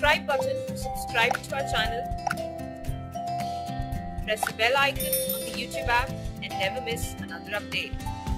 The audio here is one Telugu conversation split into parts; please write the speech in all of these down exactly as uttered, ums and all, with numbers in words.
subscribe button to subscribe to our channel. Press the bell icon on the YouTube app and never miss another update.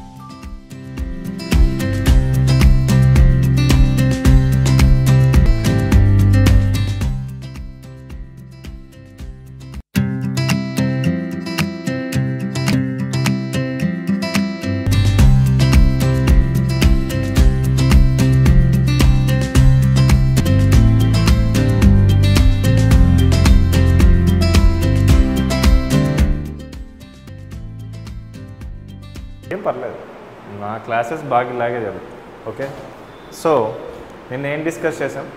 ఏం పర్లేదు, నా క్లాసెస్ బాగా ఇలాగే జరుగుతాయి. ఓకే, సో నిన్న ఏం డిస్కస్ చేసాం?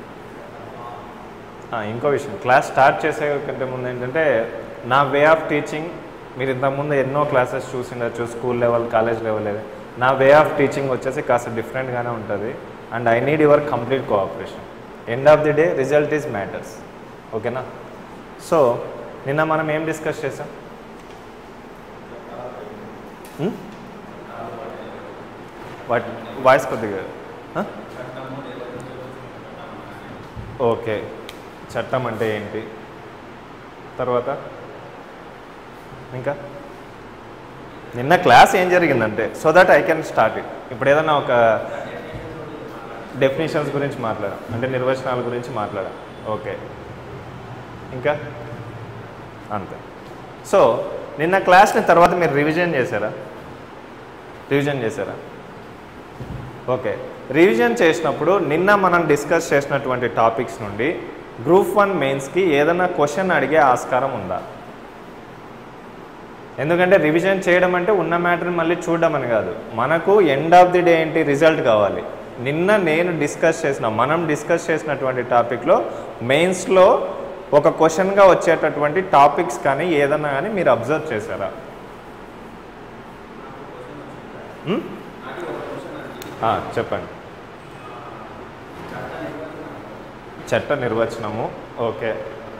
ఇంకో విషయం, క్లాస్ స్టార్ట్ చేసే కంటే ముందు ఏంటంటే నా వే ఆఫ్ టీచింగ్, మీరు ఇంతకుముందు ఎన్నో క్లాసెస్ చూసిండొచ్చు, స్కూల్ లెవెల్, కాలేజ్ లెవెల్. నా వే ఆఫ్ టీచింగ్ వచ్చేసి కాస్త డిఫరెంట్గానే ఉంటుంది. And I need your complete cooperation. End of the day result is matters. ఓకేనా? సో నిన్న మనం ఏం డిస్కస్ చేసాం? వాట్ వాయిస్ కొద్దిగా ఓకే, చట్టం అంటే ఏంటి, తర్వాత ఇంకా నిన్న క్లాస్ ఏం జరిగిందంటే, so that I can start it. ఇప్పుడు ఏదన్నా ఒక డెఫినేషన్స్ గురించి మాట్లాడాం, అంటే నిర్వచనాల గురించి మాట్లాడాం. ఓకే, ఇంకా అంతే. సో నిన్న క్లాస్ని తర్వాత మీరు రివిజన్ చేశారా? రివిజన్ చేశారా? ఓకే, రివిజన్ చేసినప్పుడు నిన్న మనం డిస్కస్ చేసినటువంటి టాపిక్స్ నుండి గ్రూప్ వన్ మెయిన్స్కి ఏదైనా క్వశ్చన్ అడిగే ఆస్కారం ఉందా? ఎందుకంటే రివిజన్ చేయడం అంటే ఉన్న మ్యాటర్ని మళ్ళీ చూడడం అని కాదు, మనకు ఎండ్ ఆఫ్ ది డే ఏంటి, రిజల్ట్ కావాలి. నిన్న నేను డిస్కస్ చేసిన మనం డిస్కస్ చేసినటువంటి టాపిక్లో మెయిన్స్లో ఒక క్వశ్చన్గా వచ్చేటటువంటి టాపిక్స్ కానీ ఏదన్నా కానీ మీరు అబ్జర్వ్ చేశారా? చెప్పండి. చట్ట నిర్వచనము. ఓకే,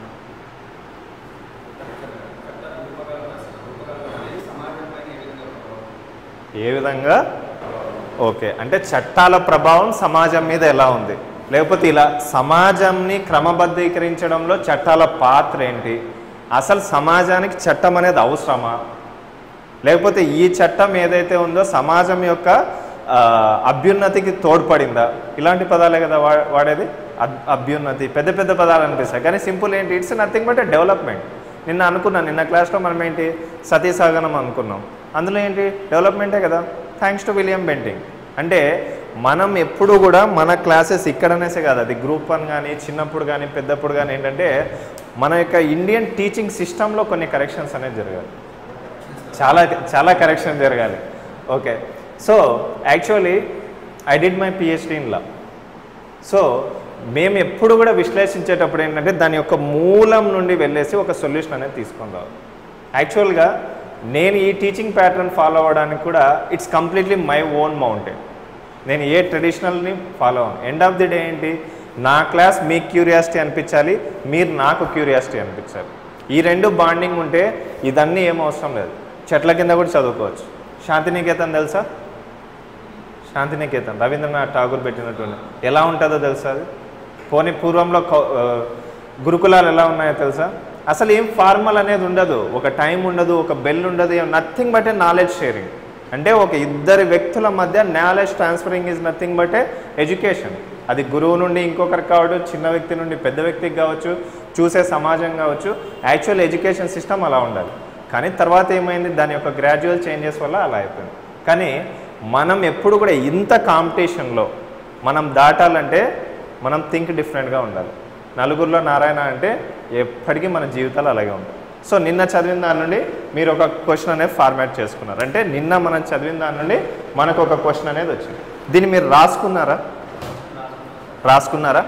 ఏ విధంగా? ఓకే, అంటే చట్టాల ప్రభావం సమాజం మీద ఎలా ఉంది, లేకపోతే ఇలా సమాజంని క్రమబద్ధీకరించడంలో చట్టాల పాత్ర ఏంటి, అసలు సమాజానికి చట్టం అనేది అవసరమా, లేకపోతే ఈ చట్టం ఏదైతే ఉందో సమాజం యొక్క అభ్యున్నతికి తోడ్పడిందా? ఇలాంటి పదాలే కదా వా వాడేది. అభ్యున్నతి పెద్ద పెద్ద పదాలు అనిపిస్తాయి, కానీ సింపుల్ ఏంటి, ఇట్స్ నథింగ్ బట్ డెవలప్మెంట్. నిన్న అనుకున్నాం, నిన్న క్లాస్లో మనం ఏంటి సతీసాగనం అనుకున్నాం, అందులో ఏంటి డెవలప్మెంటే కదా, థ్యాంక్స్ టు విలియం బెంటింగ్. అంటే మనం ఎప్పుడు కూడా మన క్లాసెస్ ఇక్కడనేసే కాదు, అది గ్రూప్ వన్ కానీ చిన్నప్పుడు కానీ పెద్దప్పుడు కానీ ఏంటంటే మన యొక్క ఇండియన్ టీచింగ్ సిస్టంలో కొన్ని కరెక్షన్స్ అనేది జరగాలి, చాలా చాలా కరెక్షన్ జరగాలి. Okay, so actually I did my PhD in law. So మేము ఎప్పుడు కూడా విశ్లేషించేటప్పుడు ఏంటంటే దాని యొక్క మూలం నుండి వెళ్ళేసి ఒక సొల్యూషన్ అనేది తీసుకొని రావాలి. యాక్చువల్గా నేను ఈ టీచింగ్ ప్యాటర్న్ ఫాలో అవ్వడానికి కూడా it's completely my own mountain. నేను ఏ ట్రెడిషనల్ని ఫాలో అవ్వను. ఎండ్ ఆఫ్ ది డే ఏంటి, నా క్లాస్ మీకు క్యూరియాసిటీ అనిపించాలి, మీరు నాకు క్యూరియాసిటీ అనిపించాలి. ఈ రెండు బాండింగ్ ఉంటే ఇదన్నీ ఏం అవసరం లేదు, చెట్ల కింద కూడా చదువుకోవచ్చు. శాంతినికేతన్ తెలుసా? శాంతినికేతన్ రవీంద్రనాథ్ ఠాగూర్ పెట్టినటువంటి ఎలా ఉంటుందో తెలుసా? అది పోనీ పూర్వంలో గురుకులాలు ఎలా ఉన్నాయో తెలుసా? అసలు ఏం ఫార్మల్ అనేది ఉండదు, ఒక టైం ఉండదు, ఒక బెల్ ఉండదు, nothing but a knowledge sharing. అంటే ఒక ఇద్దరి వ్యక్తుల మధ్య knowledge transferring is nothing but a education. అది గురువు నుండి ఇంకొకరికి కావచ్చు, చిన్న వ్యక్తి నుండి పెద్ద వ్యక్తికి కావచ్చు, చూసే సమాజం కావచ్చు. యాక్చువల్ ఎడ్యుకేషన్ సిస్టమ్ అలా ఉండాలి. కానీ తర్వాత ఏమైంది, దాని యొక్క గ్రాడ్యువల్ చేంజెస్ వల్ల అలా అయిపోయింది. కానీ మనం ఎప్పుడు కూడా ఇంత కాంపిటీషన్లో మనం దాటాలంటే మనం థింక్ డిఫరెంట్గా ఉండాలి. నలుగురిలో నారాయణ అంటే ఎప్పటికీ మన జీవితాలు అలాగే ఉంటాయి. సో నిన్న చదివిన దాని నుండి మీరు ఒక క్వశ్చన్ అనేది ఫార్మాట్ చేసుకున్నారు, అంటే నిన్న మనం చదివిన దాని నుండి మనకు ఒక క్వశ్చన్ అనేది వచ్చింది. దీన్ని మీరు రాసుకున్నారా? రాసుకున్నారా?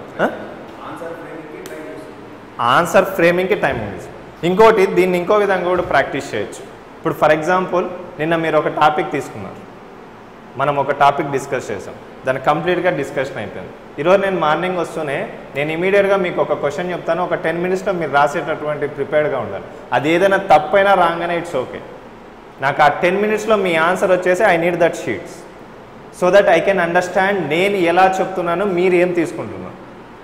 ఆన్సర్ ఫ్రేమింగ్కి టైం ఉంది. ఇంకోటి దీన్ని ఇంకో విధంగా కూడా ప్రాక్టీస్ చేయొచ్చు. ఇప్పుడు ఫర్ ఎగ్జాంపుల్ నిన్న మీరు ఒక టాపిక్ తీసుకున్నారు, మనం ఒక టాపిక్ డిస్కస్ చేసాం, దాన్ని కంప్లీట్గా డిస్కషన్ అయిపోయింది. ఈరోజు నేను మార్నింగ్ వస్తూనే నేను ఇమీడియట్గా మీకు ఒక క్వశ్చన్ చెప్తాను, ఒక టెన్ మినిట్స్లో మీరు రాసేటటువంటి ప్రిపేర్డ్గా ఉండాలి. అది ఏదైనా తప్పైనా రాగానే ఇట్స్ ఓకే. నాకు ఆ టెన్ మినిట్స్లో మీ ఆన్సర్ వచ్చేసి I need that sheets so that I can understand నేను ఎలా చెప్తున్నాను, మీరు ఏం తీసుకుంటున్నాను.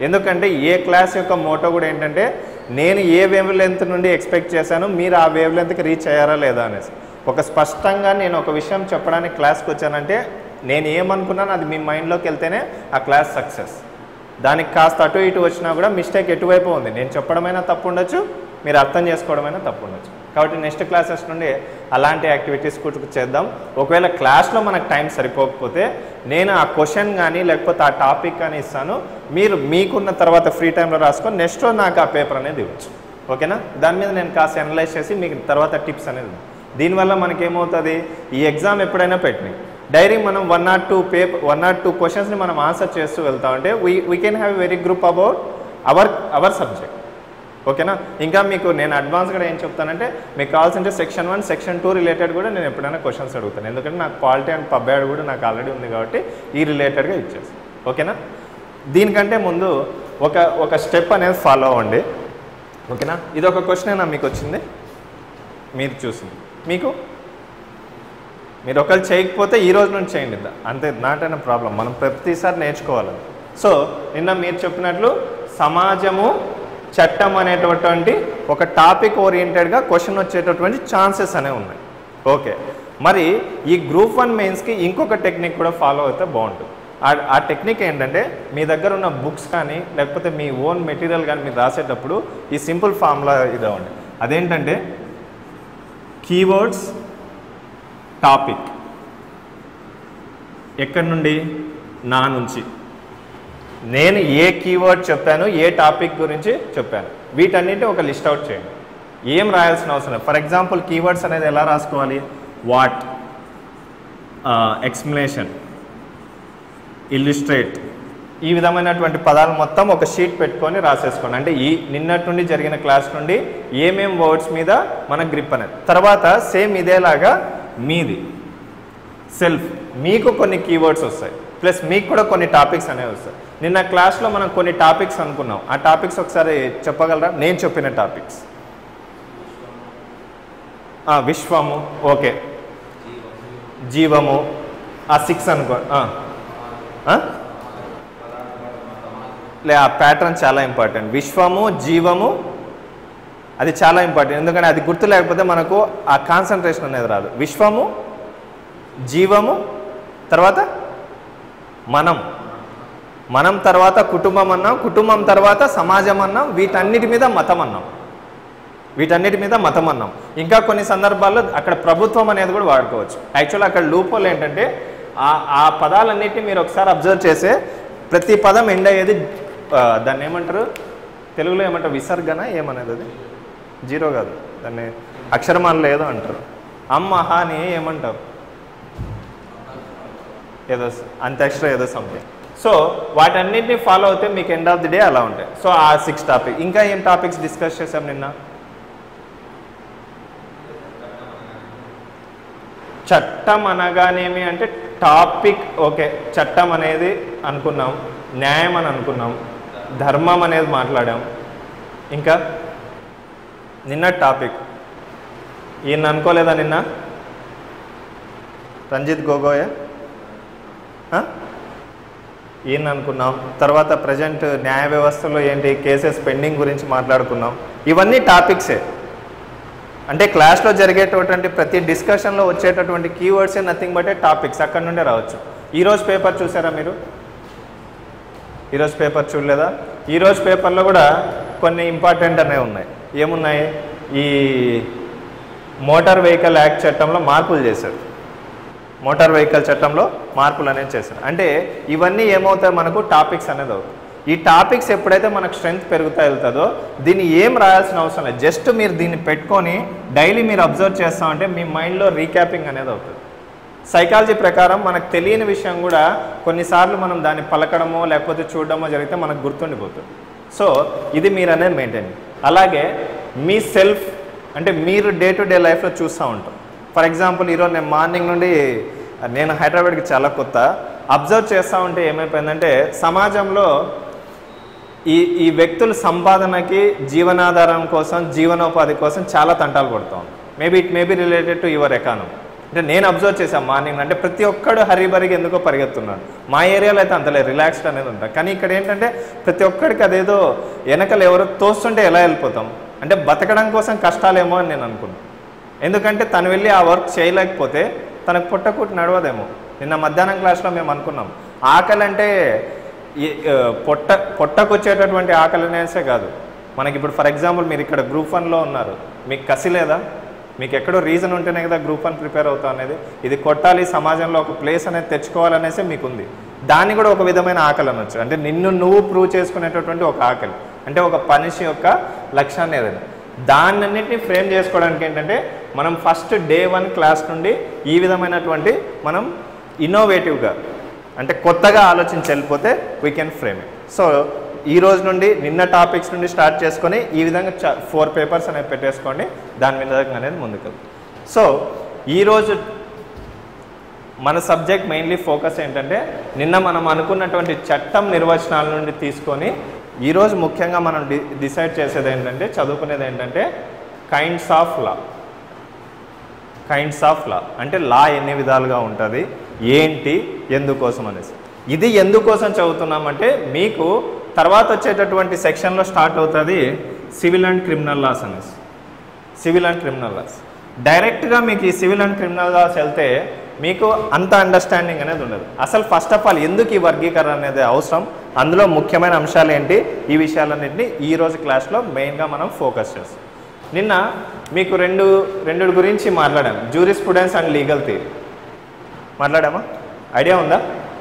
ఎందుకంటే ఏ క్లాస్ యొక్క మోటో కూడా ఏంటంటే నేను ఏ వేవ్ లెంత్ నుండి ఎక్స్పెక్ట్ చేశాను, మీరు ఆ వేవ్ లెంత్కి రీచ్ అయ్యారా లేదా అనేసి ఒక స్పష్టంగా నేను ఒక విషయం చెప్పడానికి క్లాస్కి వచ్చానంటే నేను ఏమనుకున్నాను అది మీ మైండ్లోకి వెళ్తేనే ఆ క్లాస్ సక్సెస్. దానికి కాస్త అటు ఇటు వచ్చినా కూడా మిస్టేక్ ఎటువైపు ఉంది, నేను చెప్పడమైనా తప్పు ఉండొచ్చు, మీరు అర్థం చేసుకోవడమైనా తప్పు ఉండొచ్చు. కాబట్టి నెక్స్ట్ క్లాసెస్ నుండి అలాంటి యాక్టివిటీస్ కూడా చేద్దాం. ఒకవేళ క్లాస్లో మనకు టైం సరిపోకపోతే నేను ఆ క్వశ్చన్ కానీ లేకపోతే ఆ టాపిక్ కానీ ఇస్తాను, మీరు మీకున్న తర్వాత ఫ్రీ టైంలో రాసుకొని నెక్స్ట్ నాకు ఆ పేపర్ అనేది ఇవ్వచ్చు. ఓకేనా? దాని మీద నేను కాస్త అనలైజ్ చేసి మీకు తర్వాత టిప్స్ అనేది. దీనివల్ల మనకేమవుతుంది, ఈ ఎగ్జామ్ ఎప్పుడైనా పెట్టినాయి డైరీ మనం one not two paper one not two క్వశ్చన్స్ని మనం ఆన్సర్ చేస్తూ వెళ్తామంటే we we can have very group about our our subject. ఓకేనా? ఇంకా మీకు నేను అడ్వాన్స్గా ఏం చెప్తానంటే మీకు కావాల్సింటే section one section two related కూడా నేను ఎప్పుడైనా క్వశ్చన్స్ అడుగుతాను. ఎందుకంటే నాకు పాలిటీ అండ్ పబ్ యాడ్ కూడా నాకు ఆల్రెడీ ఉంది కాబట్టి ఈ రిలేటెడ్గా ఇచ్చేస్తాను. ఓకేనా? దీనికంటే ముందు ఒక ఒక స్టెప్ అనేది ఫాలో అవ్వండి. ఓకేనా? ఇది ఒక క్వశ్చన్ మీకు వచ్చింది, మీరు చూసింది, మీకు మీరు ఒకళ్ళు చేయకపోతే ఈ రోజు నుంచి చేయండి, అంతే, నాట్ అయిన ప్రాబ్లం. మనం ప్రతిసారి నేర్చుకోవాలి. సో నిన్న మీరు చెప్పినట్లు సమాజము చట్టం అనేటటువంటి ఒక టాపిక్ ఓరియంటెడ్గా క్వశ్చన్ వచ్చేటటువంటి ఛాన్సెస్ అనేవి ఉన్నాయి. ఓకే, మరి ఈ గ్రూప్ వన్ మెయిన్స్కి ఇంకొక టెక్నిక్ కూడా ఫాలో అయితే బాగుంటుంది. ఆ టెక్నిక్ ఏంటంటే మీ దగ్గర ఉన్న బుక్స్ కానీ లేకపోతే మీ ఓన్ మెటీరియల్ కానీ మీరు రాసేటప్పుడు ఈ సింపుల్ ఫార్ములా ఇదవ్వండి. అదేంటంటే కీవర్డ్స్ టాపిక్, ఎక్కడి నుండి, నా నుంచి. నేను ఏ కీవర్డ్ చెప్పాను, ఏ టాపిక్ గురించి చెప్పాను, వీటన్నిటి ఒక లిస్ట్ అవుట్ చేయండి. ఏం రాయాల్సిన అవసరం లేదు. ఫర్ ఎగ్జాంపుల్ కీవర్డ్స్ అనేది ఎలా రాసుకోవాలి, వాట్, ఎక్స్ప్లెనేషన్, ఇల్లుస్ట్రేట్, ఈ విధమైనటువంటి పదాలు మొత్తం ఒక షీట్ పెట్టుకొని రాసేసుకోండి. అంటే ఈ నిన్నటి నుండి జరిగిన క్లాస్ నుండి ఏమేం వర్డ్స్ మీద మన గ్రిప్ అనేది. తర్వాత సేమ్ ఇదేలాగా మీది సెల్ఫ్, మీకు కొన్ని కీవర్డ్స్ వస్తాయి, ప్లస్ మీకు కూడా కొన్ని టాపిక్స్ అనేవి వస్తాయి. నిన్న క్లాస్లో మనం కొన్ని టాపిక్స్ అనుకున్నాం, ఆ టాపిక్స్ ఒకసారి చెప్పగలరా? నేను చెప్పిన టాపిక్స్ విశ్వము, ఓకే, జీవము, ఆ సిక్స్ అనుకో లే, ఆ ప్యాటర్న్ చాలా ఇంపార్టెంట్. విశ్వము, జీవము, అది చాలా ఇంపార్టెంట్. ఎందుకంటే అది గుర్తు లేకపోతే మనకు ఆ కాన్సన్ట్రేషన్ అనేది రాదు. విశ్వము, జీవము, తర్వాత మనం, మనం తర్వాత కుటుంబం అన్నాం, కుటుంబం తర్వాత సమాజం అన్నాం, వీటన్నిటి మీద మతం అన్నాం, వీటన్నిటి మీద మతం అన్నాం. ఇంకా కొన్ని సందర్భాల్లో అక్కడ ప్రభుత్వం అనేది కూడా వాడుకోవచ్చు. యాక్చువల్ అక్కడ లూపోల్ ఏంటంటే ఆ ఆ పదాలన్నిటిని మీరు ఒకసారి అబ్జర్వ్ చేసే ప్రతి పదం ఎండ్ అయ్యేది దాన్ని ఏమంటారు తెలుగులో, ఏమంటారు, విసర్గన ఏమనేది, అది జీరో కాదు, దాన్ని అక్షరమాలలో ఏదో అంటారు. అమ్మహ అని ఏమంటారు, ఏదో అంత్యాక్షర ఏదో సంథింగ్. సో వాటన్నిటిని ఫాలో అవుతే మీకు ఎండ్ ఆఫ్ ది డే అలా ఉంటాయి. సో ఆ సిక్స్ టాపిక్. ఇంకా ఏం టాపిక్స్ డిస్కస్ చేసాం నిన్న? చట్టం అనగానేమి అంటే టాపిక్, ఓకే, చట్టం అనేది అనుకున్నాం, న్యాయం అని అనుకున్నాం, ధర్మం అనేది మాట్లాడాం. ఇంకా నిన్న టాపిక్ ఈయన అనుకోలేదా నిన్న? రంజిత్ గొగోయ్ ఈయన అనుకున్నాం. తర్వాత ప్రజెంట్ న్యాయ వ్యవస్థలో ఏంటి కేసెస్ పెండింగ్ గురించి మాట్లాడుకున్నాం. ఇవన్నీ టాపిక్సే. అంటే క్లాస్లో జరిగేటటువంటి ప్రతి డిస్కషన్లో వచ్చేటటువంటి కీవర్డ్సే నథింగ్ బట్ ఏ టాపిక్స్, అక్కడ నుండే రావచ్చు. ఈరోజు పేపర్ చూసారా మీరు? ఈరోజు పేపర్ చూడలేదా? ఈరోజు పేపర్లో కూడా కొన్ని ఇంపార్టెంట్ అనేవి ఉన్నాయి. ఏమున్నాయి? ఈ మోటార్ వెహికల్ యాక్ట్ చట్టంలో మార్పులు చేశారు. మోటార్ వెహికల్ చట్టంలో మార్పులు అనేది చేశారు. అంటే ఇవన్నీ ఏమవుతాయి, మనకు టాపిక్స్ అనేది అవుతాయి. ఈ టాపిక్స్ ఎప్పుడైతే మనకు స్ట్రెంగ్త్ పెరుగుతా వెళ్తుందో దీన్ని ఏం రాయాల్సిన అవసరం లేదు. జస్ట్ మీరు దీన్ని పెట్టుకొని డైలీ మీరు అబ్జర్వ్ చేస్తామంటే మీ మైండ్లో రీక్యాపింగ్ అనేది అవుతుంది. సైకాలజీ ప్రకారం మనకు తెలియని విషయం కూడా కొన్నిసార్లు మనం దాన్ని పలకడమో లేకపోతే చూడడమో జరిగితే మనకు గుర్తుండిపోతుంది. సో ఇది మీరు అనేది మెయింటైన్. అలాగే మీ సెల్ఫ్ అంటే మీరు డే టు డే లైఫ్లో చూస్తూ ఉంటాం. ఫర్ ఎగ్జాంపుల్ ఈరోజు నేను మార్నింగ్ నుండి నేను హైదరాబాద్కి చాలా కొత్త, అబ్జర్వ్ చేస్తూ ఉంటే ఏమైపోయిందంటే సమాజంలో ఈ ఈ వ్యక్తుల సంపాదనకి జీవనాధారం కోసం జీవనోపాధి కోసం చాలా తంటాలు పడుతూ ఉంటాం. Maybe it may be related to your economy. అంటే నేను అబ్జర్వ్ చేశాను మార్నింగ్, అంటే ప్రతి ఒక్కడు హరిబరికి ఎందుకో పరిగెత్తున్నాడు. మా ఏరియాలో అయితే అంతలే రిలాక్స్డ్ అనేది ఉంటుంది, కానీ ఇక్కడ ఏంటంటే ప్రతి ఒక్కడికి అదేదో వెనకలు ఎవరో తోస్తుంటే ఎలా వెళ్ళిపోతాం, అంటే బతకడం కోసం కష్టాలేమో అని నేను అనుకున్నాను. ఎందుకంటే తను వెళ్ళి ఆ వర్క్ చేయలేకపోతే తనకు పుట్టకూటి నడవదేమో. నిన్న మధ్యాహ్నం క్లాస్లో మేము అనుకున్నాం, ఆకలి అంటే పొట్ట పొట్టకొచ్చేటటువంటి ఆకలి అనేసే కాదు మనకి. ఇప్పుడు ఫర్ ఎగ్జాంపుల్ మీరు ఇక్కడ గ్రూప్ వన్లో ఉన్నారు, మీకు కసి లేదా? మీకు ఎక్కడో రీజన్ ఉంటేనే కదా గ్రూప్ వన్ ప్రిపేర్ అవుతాం అనేది. ఇది కొట్టాలి, సమాజంలో ఒక ప్లేస్ అనేది తెచ్చుకోవాలనేసి మీకు ఉంది. దాన్ని కూడా ఒక విధమైన ఆకలి అనొచ్చు, అంటే నిన్ను నువ్వు ప్రూవ్ చేసుకునేటటువంటి ఒక ఆకలి, అంటే ఒక మనిషి యొక్క లక్ష్యాన్ని ఏదైనా. దాన్నన్నింటినీ ఫ్రేమ్ చేసుకోవడానికి ఏంటంటే మనం ఫస్ట్ డే వన్ క్లాస్ నుండి ఈ విధమైనటువంటి మనం ఇన్నోవేటివ్గా అంటే కొత్తగా ఆలోచించి వెళ్ళిపోతే we can frame it. So ఈ రోజు నుండి నిన్న టాపిక్స్ నుండి స్టార్ట్ చేసుకొని ఈ విధంగా చ ఫోర్ పేపర్స్ అనేవి పెట్టేసుకోండి, దాని మీద అనేది ముందుకు. సో ఈరోజు మన సబ్జెక్ట్ మెయిన్లీ ఫోకస్ ఏంటంటే నిన్న మనం అనుకున్నటువంటి చట్టం నిర్వచనాల నుండి తీసుకొని ఈరోజు ముఖ్యంగా మనం డి డిసైడ్ చేసేది ఏంటంటే చదువుకునేది ఏంటంటే kinds of law. Kinds of law అంటే లా ఎన్ని విధాలుగా ఉంటుంది, ఏంటి, ఎందుకోసం అనేసి. ఇది ఎందుకోసం చదువుతున్నామంటే మీకు తర్వాత వచ్చేటటువంటి సెక్షన్లో స్టార్ట్ అవుతుంది సివిల్ అండ్ క్రిమినల్ లాస్ అనేసి. సివిల్ అండ్ క్రిమినల్ లాస్ డైరెక్ట్గా మీకు ఈ సివిల్ అండ్ క్రిమినల్ లాస్ వెళ్తే మీకు అంత అండర్స్టాండింగ్ అనేది ఉండదు. అసలు ఫస్ట్ ఆఫ్ ఆల్ ఎందుకు ఈ వర్గీకరణ అనేది అవసరం, అందులో ముఖ్యమైన అంశాలు ఏంటి, ఈ విషయాలన్నింటినీ ఈరోజు క్లాస్లో మెయిన్గా మనం ఫోకస్ చేస్తాం. నిన్న మీకు రెండు రెండు గురించి మాట్లాడాను, జ్యూరిస్ప్రుడెన్స్ అండ్ లీగల్ థియరీ మాట్లాడామా? ఐడియా ఉందా?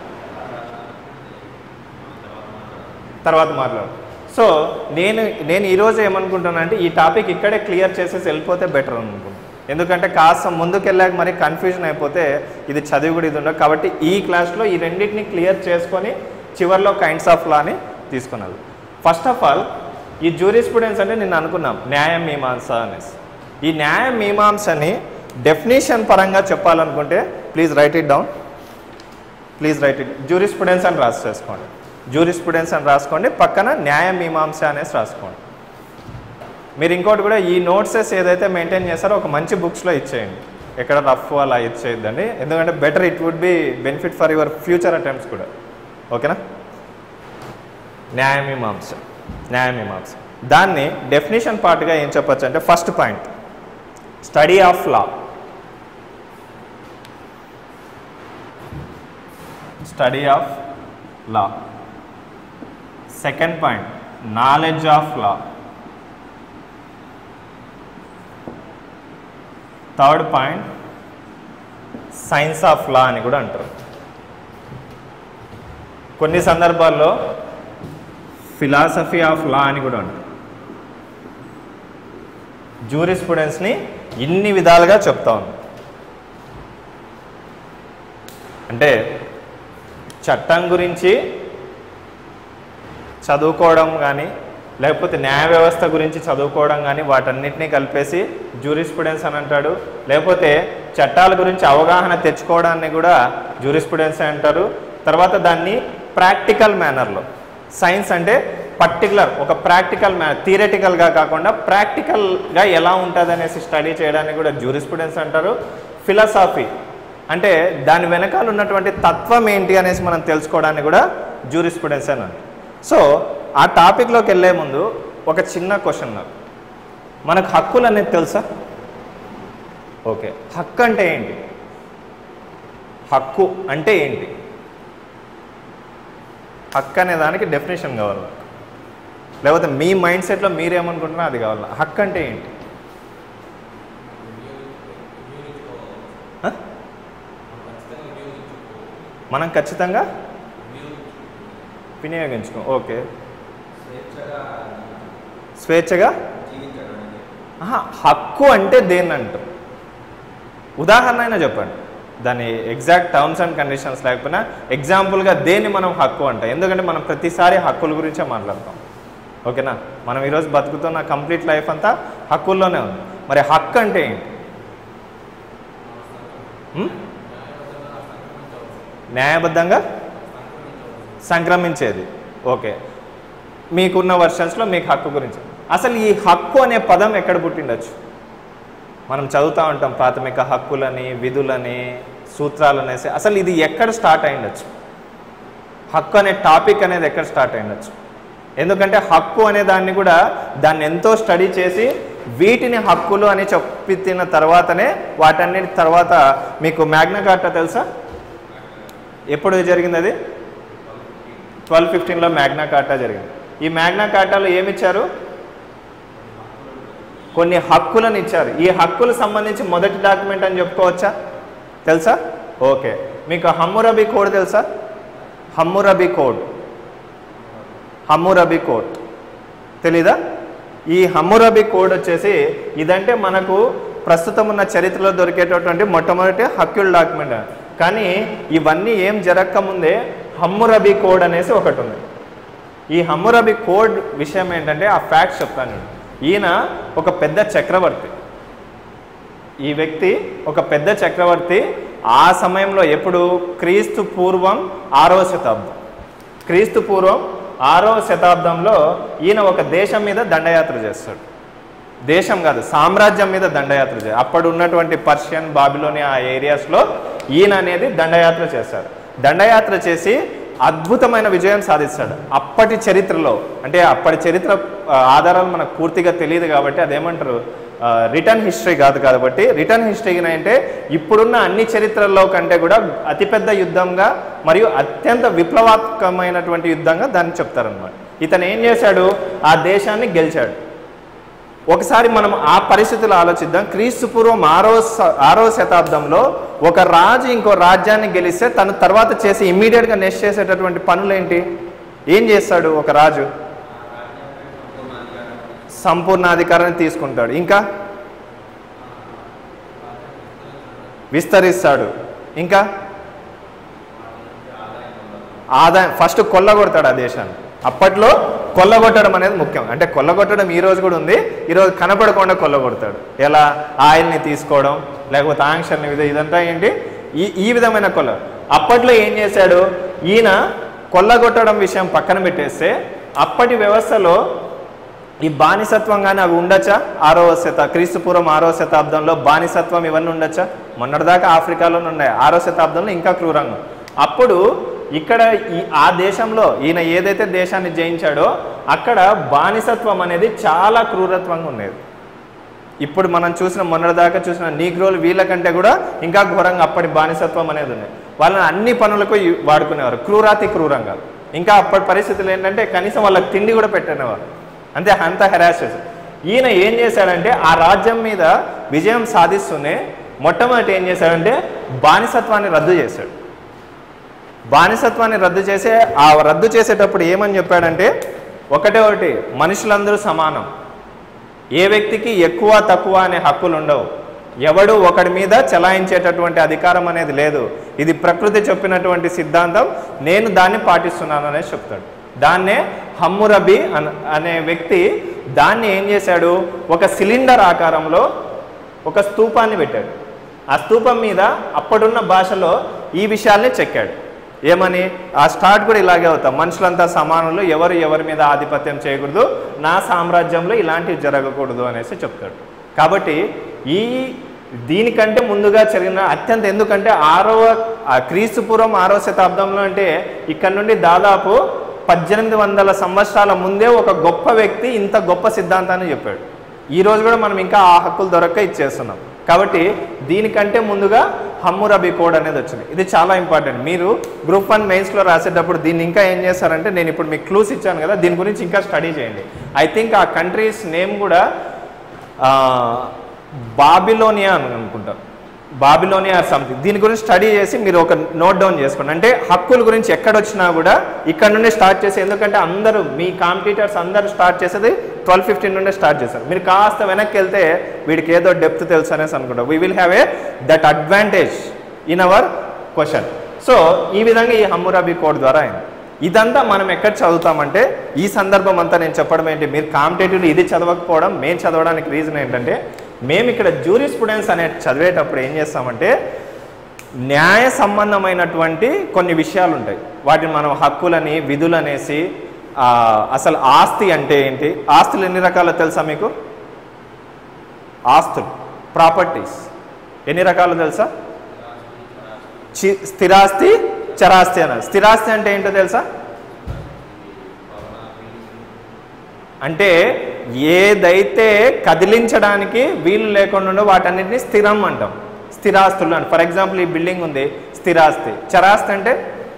తర్వాత మాట్లాడు. సో నేను నేను ఈరోజు ఏమనుకుంటున్నాను అంటే ఈ టాపిక్ ఇక్కడే క్లియర్ చేసేసి వెళ్ళిపోతే బెటర్ అనుకుంటున్నాను. ఎందుకంటే కాస్త ముందుకు వెళ్ళాక మరి కన్ఫ్యూజన్ అయిపోతే ఇది చదివి కూడా ఇది ఉండదు. కాబట్టి ఈ క్లాస్లో ఈ రెండింటిని క్లియర్ చేసుకొని చివరిలో కైండ్స్ ఆఫ్ లాని తీసుకున్నారు. ఫస్ట్ ఆఫ్ ఆల్ ఈ జ్యూరిస్ప్రుడెన్స్ అంటే నేను అనుకున్నాం న్యాయ మీమాంస అనేసి. ఈ న్యాయ మీమాంసని డెఫినేషన్ పరంగా చెప్పాలనుకుంటే please write it down, please write it. Jurisprudence అని రాసి చేసుకోండి, జ్యూరిస్ప్రుడెన్స్ అని రాసుకోండి, పక్కన న్యాయ మీమాంస అనేసి రాసుకోండి. మీరు ఇంకోటి కూడా ఈ నోట్సెస్ ఏదైతే మెయింటైన్ చేస్తారో ఒక మంచి బుక్స్లో ఇచ్చేయండి, ఎక్కడ రఫ్ అలా ఇచ్చేయద్దండి, ఎందుకంటే better it would be benefit for your future attempts కూడా. ఓకేనా? న్యాయమీమాంస. న్యాయమీమాంస దాన్ని డెఫినేషన్ పార్ట్గా ఏం చెప్పచ్చు అంటే first point study of law. Study of law. Second point knowledge of law. Third point science of law అని కూడా అంటారు. కొన్ని సందర్భాల్లో ఫిలాసఫీ ఆఫ్ లా అని కూడా అంటారు. జ్యూరిస్ప్రుడెన్స్ని ఇన్ని విధాలుగా చెప్తా ఉంది. అంటే చట్టం గురించి చదువుకోవడం కానీ లేకపోతే న్యాయ వ్యవస్థ గురించి చదువుకోవడం కానీ వాటన్నిటినీ కలిపేసి జ్యూరిస్ప్రుడెన్స్ అని అంటాడు. లేకపోతే చట్టాల గురించి అవగాహన తెచ్చుకోవడాన్ని కూడా జ్యూరిస్ప్రుడెన్స్ అంటారు. తర్వాత దాన్ని ప్రాక్టికల్ మేనర్లో, సైన్స్ అంటే పర్టికులర్ ఒక ప్రాక్టికల్ మ్యాన్, థియరిటికల్గా కాకుండా ప్రాక్టికల్గా ఎలా ఉంటుంది అనేసి స్టడీ చేయడానికి కూడా జ్యూరిస్ప్రుడెన్స్ అంటారు. ఫిలాసఫీ అంటే దాని వెనకాల ఉన్నటువంటి తత్వం ఏంటి అనేసి మనం తెలుసుకోవడానికి కూడా జ్యూరిస్ప్రుడెన్స్ అని అంటారు. సో ఆ టాపిక్లోకి వెళ్ళే ముందు ఒక చిన్న క్వశ్చన్, నాకు మనకు హక్కులు అనేది తెలుసా? ఓకే, హక్కు అంటే ఏంటి? హక్కు అంటే ఏంటి? హక్కు అనే దానికి డెఫినేషన్ కావాలి, లేకపోతే మీ మైండ్ సెట్లో మీరేమనుకుంటున్నా అది కావాలి. హక్కు అంటే ఏంటి? మనం ఖచ్చితంగా వినియోగించుకో. ఓకే, స్వేచ్ఛగా హక్కు అంటే దేన్ని అంటారు? ఉదాహరణ అయినా చెప్పండి, దాని ఎగ్జాక్ట్ టర్మ్స్ అండ్ కండిషన్స్ లేకపోయినా ఎగ్జాంపుల్గా దేన్ని మనం హక్కు అంటాం. ఎందుకంటే మనం ప్రతిసారి హక్కుల గురించే మాట్లాడతాం. ఓకేనా? మనం ఈరోజు బతుకుతున్న కంప్లీట్ లైఫ్ అంతా హక్కుల్లోనే ఉంది. మరి హక్కు అంటే ఏంటి? న్యాయబద్ధంగా సంక్రమించేది. ఓకే, మీకున్న వర్షన్స్లో మీకు హక్కు గురించి అసలు ఈ హక్కు అనే పదం ఎక్కడ పుట్టిండొచ్చు? మనం చదువుతూ ఉంటాం ప్రాథమిక హక్కులని, విధులని, సూత్రాలు అనేసి. అసలు ఇది ఎక్కడ స్టార్ట్ అయ్యిండొచ్చు? హక్కు అనే టాపిక్ అనేది ఎక్కడ స్టార్ట్ అయ్యిండొచ్చు? ఎందుకంటే హక్కు అనే దాన్ని కూడా దాన్ని ఎంతో స్టడీ చేసి వీటిని హక్కులు అని చెప్పిన తర్వాతనే వాటన్నిటి తర్వాత మీకు మ్యాగ్నా కార్టా తెలుసా? ఎప్పుడు జరిగింది అది? ట్వెల్వ్ ఫిఫ్టీన్లో మ్యాగ్నా కార్టా జరిగింది. ఈ మ్యాగ్నా కార్టాలో ఏమిచ్చారు? కొన్ని హక్కులను ఇచ్చారు. ఈ హక్కులకు సంబంధించి మొదటి డాక్యుమెంట్ అని చెప్పుకోవచ్చా? తెలుసా? ఓకే. మీకు హమ్మురబీ కోడ్ తెలుసా? హమ్మురబీ కోడ్, హమ్మురబీ కోడ్ తెలీదా? ఈ హమ్మురబీ కోడ్ వచ్చేసి ఇదంటే మనకు ప్రస్తుతం ఉన్న చరిత్రలో దొరికేటటువంటి మొట్టమొదటి హక్కుల డాక్యుమెంట్. కానీ ఇవన్నీ ఏం జరగకముందే హమ్మురబీ కోడ్ అనేసి ఒకటి ఉంది. ఈ హమ్మురబీ కోడ్ విషయం ఏంటంటే ఆ ఫ్యాక్ట్స్ చెప్తాను. ఈయన ఒక పెద్ద చక్రవర్తి. ఈ వ్యక్తి ఒక పెద్ద చక్రవర్తి. ఆ సమయంలో ఎప్పుడు? క్రీస్తు పూర్వం ఆరవ శతాబ్దం. క్రీస్తు పూర్వం ఆరవ శతాబ్దంలో ఈయన ఒక దేశం మీద దండయాత్ర చేస్తాడు. దేశం కాదు, సామ్రాజ్యం మీద దండయాత్ర చేస్తాడు. అప్పుడు ఉన్నటువంటి పర్షియన్, బాబిలోనియా ఆ ఏరియాస్లో ఈయన అనేది దండయాత్ర చేస్తాడు. దండయాత్ర చేసి అద్భుతమైన విజయం సాధిస్తాడు. అప్పటి చరిత్రలో, అంటే అప్పటి చరిత్ర ఆధారాలు మనకు పూర్తిగా తెలియదు కాబట్టి అదేమంటారు, రిటర్న్ హిస్టరీ కాదు కాబట్టి రిటర్న్ హిస్టరీ అంటే ఇప్పుడున్న అన్ని చరిత్రల్లో కంటే కూడా అతిపెద్ద యుద్ధంగా మరియు అత్యంత విప్లవాత్మకమైనటువంటి యుద్ధంగా దాన్ని చెప్తారనమాట. ఇతను ఏం చేశాడు? ఆ దేశాన్ని గెలిచాడు. ఒకసారి మనం ఆ పరిస్థితులు ఆలోచిద్దాం. క్రీస్తు పూర్వం ఆరో ఆరవ శతాబ్దంలో ఒక రాజు ఇంకో రాజ్యాన్ని గెలిస్తే తను తర్వాత చేసి ఇమ్మీడియట్గా నెక్స్ట్ చేసేటటువంటి పనులు ఏంటి? ఏం చేస్తాడు ఒక రాజు? సంపూర్ణాధికారాన్ని తీసుకుంటాడు. ఇంకా విస్తరిస్తాడు. ఇంకా ఆదాయం, ఫస్ట్ కొల్లగొడతాడు ఆ దేశాన్ని. అప్పట్లో కొల్లగొట్టడం అనేది ముఖ్యం. అంటే కొల్లగొట్టడం ఈ రోజు కూడా ఉంది. ఈరోజు కనపడకుండా కొల్లగొడతాడు. ఎలా? ఆయిల్ని తీసుకోవడం, లేకపోతే ఆంక్షల్ని, విధ ఇదంతా ఏంటి? ఈ ఈ విధమైన కొల్ల. అప్పట్లో ఏం చేశాడు ఈయన? కొల్లగొట్టడం విషయం పక్కన పెట్టేస్తే అప్పటి వ్యవస్థలో ఈ బానిసత్వం కానీ అవి ఉండొచ్చా? ఆరవ శత క్రీస్తు పూర్వం ఆరవ శతాబ్దంలో బానిసత్వం ఇవన్నీ ఉండొచ్చా? మొన్నటిదాకా ఆఫ్రికాలోనే ఉన్నాయి. ఆరవ శతాబ్దంలో ఇంకా క్రూరంగా. అప్పుడు ఇక్కడ ఈ ఆ దేశంలో ఈయన ఏదైతే దేశాన్ని జయించాడో అక్కడ బానిసత్వం అనేది చాలా క్రూరత్వంగా ఉండేది. ఇప్పుడు మనం చూసిన మొన్నటిదాకా చూసిన నీగ్రోలు వీళ్ళకంటే కూడా ఇంకా ఘోరంగా అప్పటి బానిసత్వం అనేది ఉంది. వాళ్ళని అన్ని పనులకు వాడుకునేవారు, క్రూరాతి క్రూరంగా. ఇంకా అప్పటి పరిస్థితులు ఏంటంటే కనీసం వాళ్ళకి తిండి కూడా పెట్టనేవారు. అంతే, అంత హెరాస్ చేశారు. ఈయన ఏం చేశాడంటే ఆ రాజ్యం మీద విజయం సాధిస్తూనే మొట్టమొదటి ఏం చేశాడంటే బానిసత్వాన్ని రద్దు చేశాడు. బానిసత్వాన్ని రద్దు చేసే ఆ రద్దు చేసేటప్పుడు ఏమని చెప్పాడంటే ఒకటే ఒకటి, మనుషులందరూ సమానం, ఏ వ్యక్తికి ఎక్కువ తక్కువ అనే హక్కులు ఉండవు, ఎవడు ఒకడి మీద చలాయించేటటువంటి అధికారం అనేది లేదు, ఇది ప్రకృతి చెప్పినటువంటి సిద్ధాంతం, నేను దాన్ని పాటిస్తున్నాను అనేసి చెప్తాడు. దాన్నే హమ్మురబీ అనే వ్యక్తి దాన్ని ఏం చేశాడు? ఒక సిలిండర్ ఆకారంలో ఒక స్తూపాన్ని పెట్టాడు. ఆ స్తూపం మీద అప్పుడున్న భాషలో ఈ విషయాల్ని చెక్కాడు. ఏమని? ఆ స్టార్ట్ కూడా ఇలాగే అవుతాం, మనుషులంతా సమానులు, ఎవరు ఎవరి మీద ఆధిపత్యం చేయకూడదు, నా సామ్రాజ్యంలో ఇలాంటివి జరగకూడదు అనేసి చెప్తాడు. కాబట్టి ఈ దీనికంటే ముందుగా జరిగిన అత్యంత, ఎందుకంటే ఆరవ క్రీస్తు పూర్వం ఆరవ శతాబ్దంలో అంటే ఇక్కడ నుండి దాదాపు పద్దెనిమిది వందల సంవత్సరాల ముందే ఒక గొప్ప వ్యక్తి ఇంత గొప్ప సిద్ధాంతాన్ని చెప్పాడు. ఈరోజు కూడా మనం ఇంకా ఆ హక్కులు దొరక్క ఇచ్చేస్తున్నాం. కాబట్టి దీనికంటే ముందుగా హమ్మురబీ కోడ్ అనేది వచ్చింది. ఇది చాలా ఇంపార్టెంట్. మీరు గ్రూప్ వన్ మెయిన్స్లో రాసేటప్పుడు దీన్ని ఇంకా ఏం చేస్తారంటే, నేను ఇప్పుడు మీకు క్లూస్ ఇచ్చాను కదా, దీని గురించి ఇంకా స్టడీ చేయండి. ఐ థింక్ ఆ కంట్రీస్ నేమ్ కూడా బాబిలోనియా అని అనుకుంటారు, బాబిలోనియా ఆర్ సంథింగ్. దీని గురించి స్టడీ చేసి మీరు ఒక నోట్ డౌన్ చేసుకోండి. అంటే హక్కుల గురించి ఎక్కడొచ్చినా కూడా ఇక్కడ నుండి స్టార్ట్ చేసి, ఎందుకంటే అందరూ మీ కాంపిటీటర్స్ అందరూ స్టార్ట్ చేసేది ట్వెల్వ్ ఫిఫ్టీన్ నుండే స్టార్ట్ చేశారు. మీరు కాస్త వెనక్కి వెళ్తే వీడికి ఏదో డెప్త్ తెలుసు అనేసి అనుకుంటారు. We will have a that advantage in our question. So ఈ విధంగా ఈ హమ్మురబీ కోడ్ ద్వారా అయింది. ఇదంతా మనం ఎక్కడ చదువుతామంటే, ఈ సందర్భం అంతా నేను చెప్పడం ఏంటి, మీరు కాంపిటేటివ్లో ఇది చదవకపోవడం, మేము చదవడానికి రీజన్ ఏంటంటే, మేము ఇక్కడ జ్యూరిస్ప్రుడెన్స్ అనే చదివేటప్పుడు ఏం చేస్తామంటే న్యాయ సంబంధమైనటువంటి కొన్ని విషయాలు ఉంటాయి. వాటిని మనం హక్కులని, విధులనేసి, అసలు ఆస్తి అంటే ఏంటి, ఆస్తులు ఎన్ని రకాలో తెలుసా మీకు? ఆస్తులు ప్రాపర్టీస్ ఎన్ని రకాలు తెలుసా? స్థిరాస్తి, చరాస్తి అన్నారు. స్థిరాస్తి అంటే ఏంటో తెలుసా? అంటే ఏదైతే కదిలించడానికి వీలు లేకుండా వాటన్నిటిని స్థిరం అంటాం, స్థిరాస్తులు అని. ఫర్ ఎగ్జాంపుల్ ఈ బిల్డింగ్ ఉంది, స్థిరాస్తి. చరాస్తి అంటే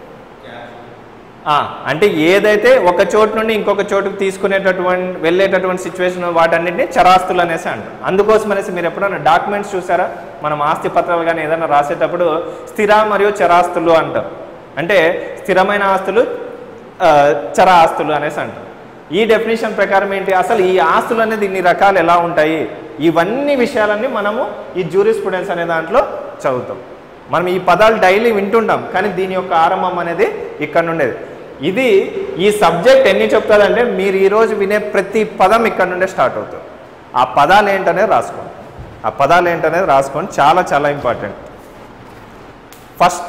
అంటే ఏదైతే ఒక చోటు నుండి ఇంకొక చోటుకు తీసుకునేటటువంటి వెళ్ళేటటువంటి సిచ్యువేషన్ వాటన్నిటిని చరాస్తులు అనేసి అంటాం. అందుకోసం అనేసి మీరు ఎప్పుడైనా డాక్యుమెంట్స్ చూసారా? మనం ఆస్తి పత్రాలు కానీ ఏదైనా రాసేటప్పుడు స్థిర మరియు చరాస్తులు అంటాం. అంటే స్థిరమైన ఆస్తులు, చర ఆస్తులు అనేసి అంటాం. ఈ డెఫినేషన్ ప్రకారం ఏంటి, అసలు ఈ ఆస్తులు అనేది ఇన్ని రకాలు ఎలా ఉంటాయి, ఇవన్నీ విషయాలన్నీ మనము ఈ జ్యూరిస్ప్రుడెన్స్ అనే దాంట్లో చదువుతాం. మనం ఈ పదాలు డైలీ వింటుంటాం, కానీ దీని యొక్క ఆరంభం అనేది ఇక్కడ నుండేది. ఇది ఈ సబ్జెక్ట్ ఎన్ని చెప్తారంటే మీరు ఈరోజు వినే ప్రతి పదం ఇక్కడ నుండే స్టార్ట్ అవుతుంది. ఆ పదాలు ఏంటనేది రాసుకోండి, ఆ పదాలు ఏంటనేది రాసుకోండి, చాలా చాలా important. First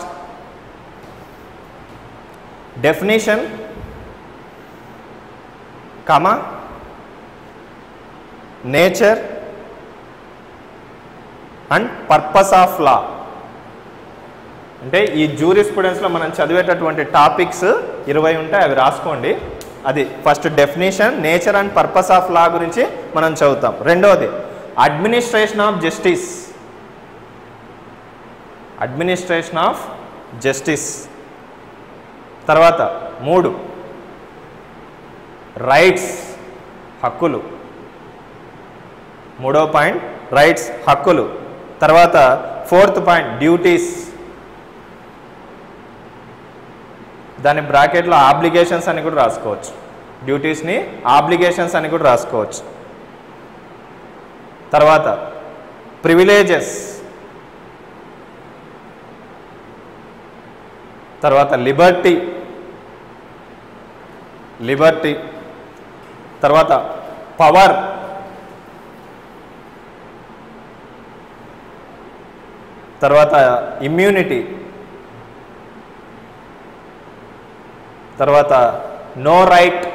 definition, comma, nature and purpose of law. అంటే ఈ జ్యూరిస్ప్రుడెన్స్లో మనం చదివేటటువంటి టాపిక్స్ ఇరవై ఉంటాయి, అవి రాసుకోండి. అది first definition, nature and purpose of law గురించి మనం చదువుతాం. రెండవది administration of justice, administration of justice. తర్వాత మూడు రైట్స్, హక్కులు. మూడో పాయింట్ రైట్స్, హక్కులు. తర్వాత ఫోర్త్ పాయింట్ డ్యూటీస్, దాని బ్రాకెట్లో ఆబ్లిగేషన్స్ అని కూడా రాసుకోవచ్చు, డ్యూటీస్ని ఆబ్లిగేషన్స్ అని కూడా రాసుకోవచ్చు. తర్వాత ప్రివిలేజెస్, తర్వాత లిబర్టీ, లిబర్టీ. తర్వాత పవర్, తర్వాత ఇమ్యూనిటీ, తర్వాత నో రైట్,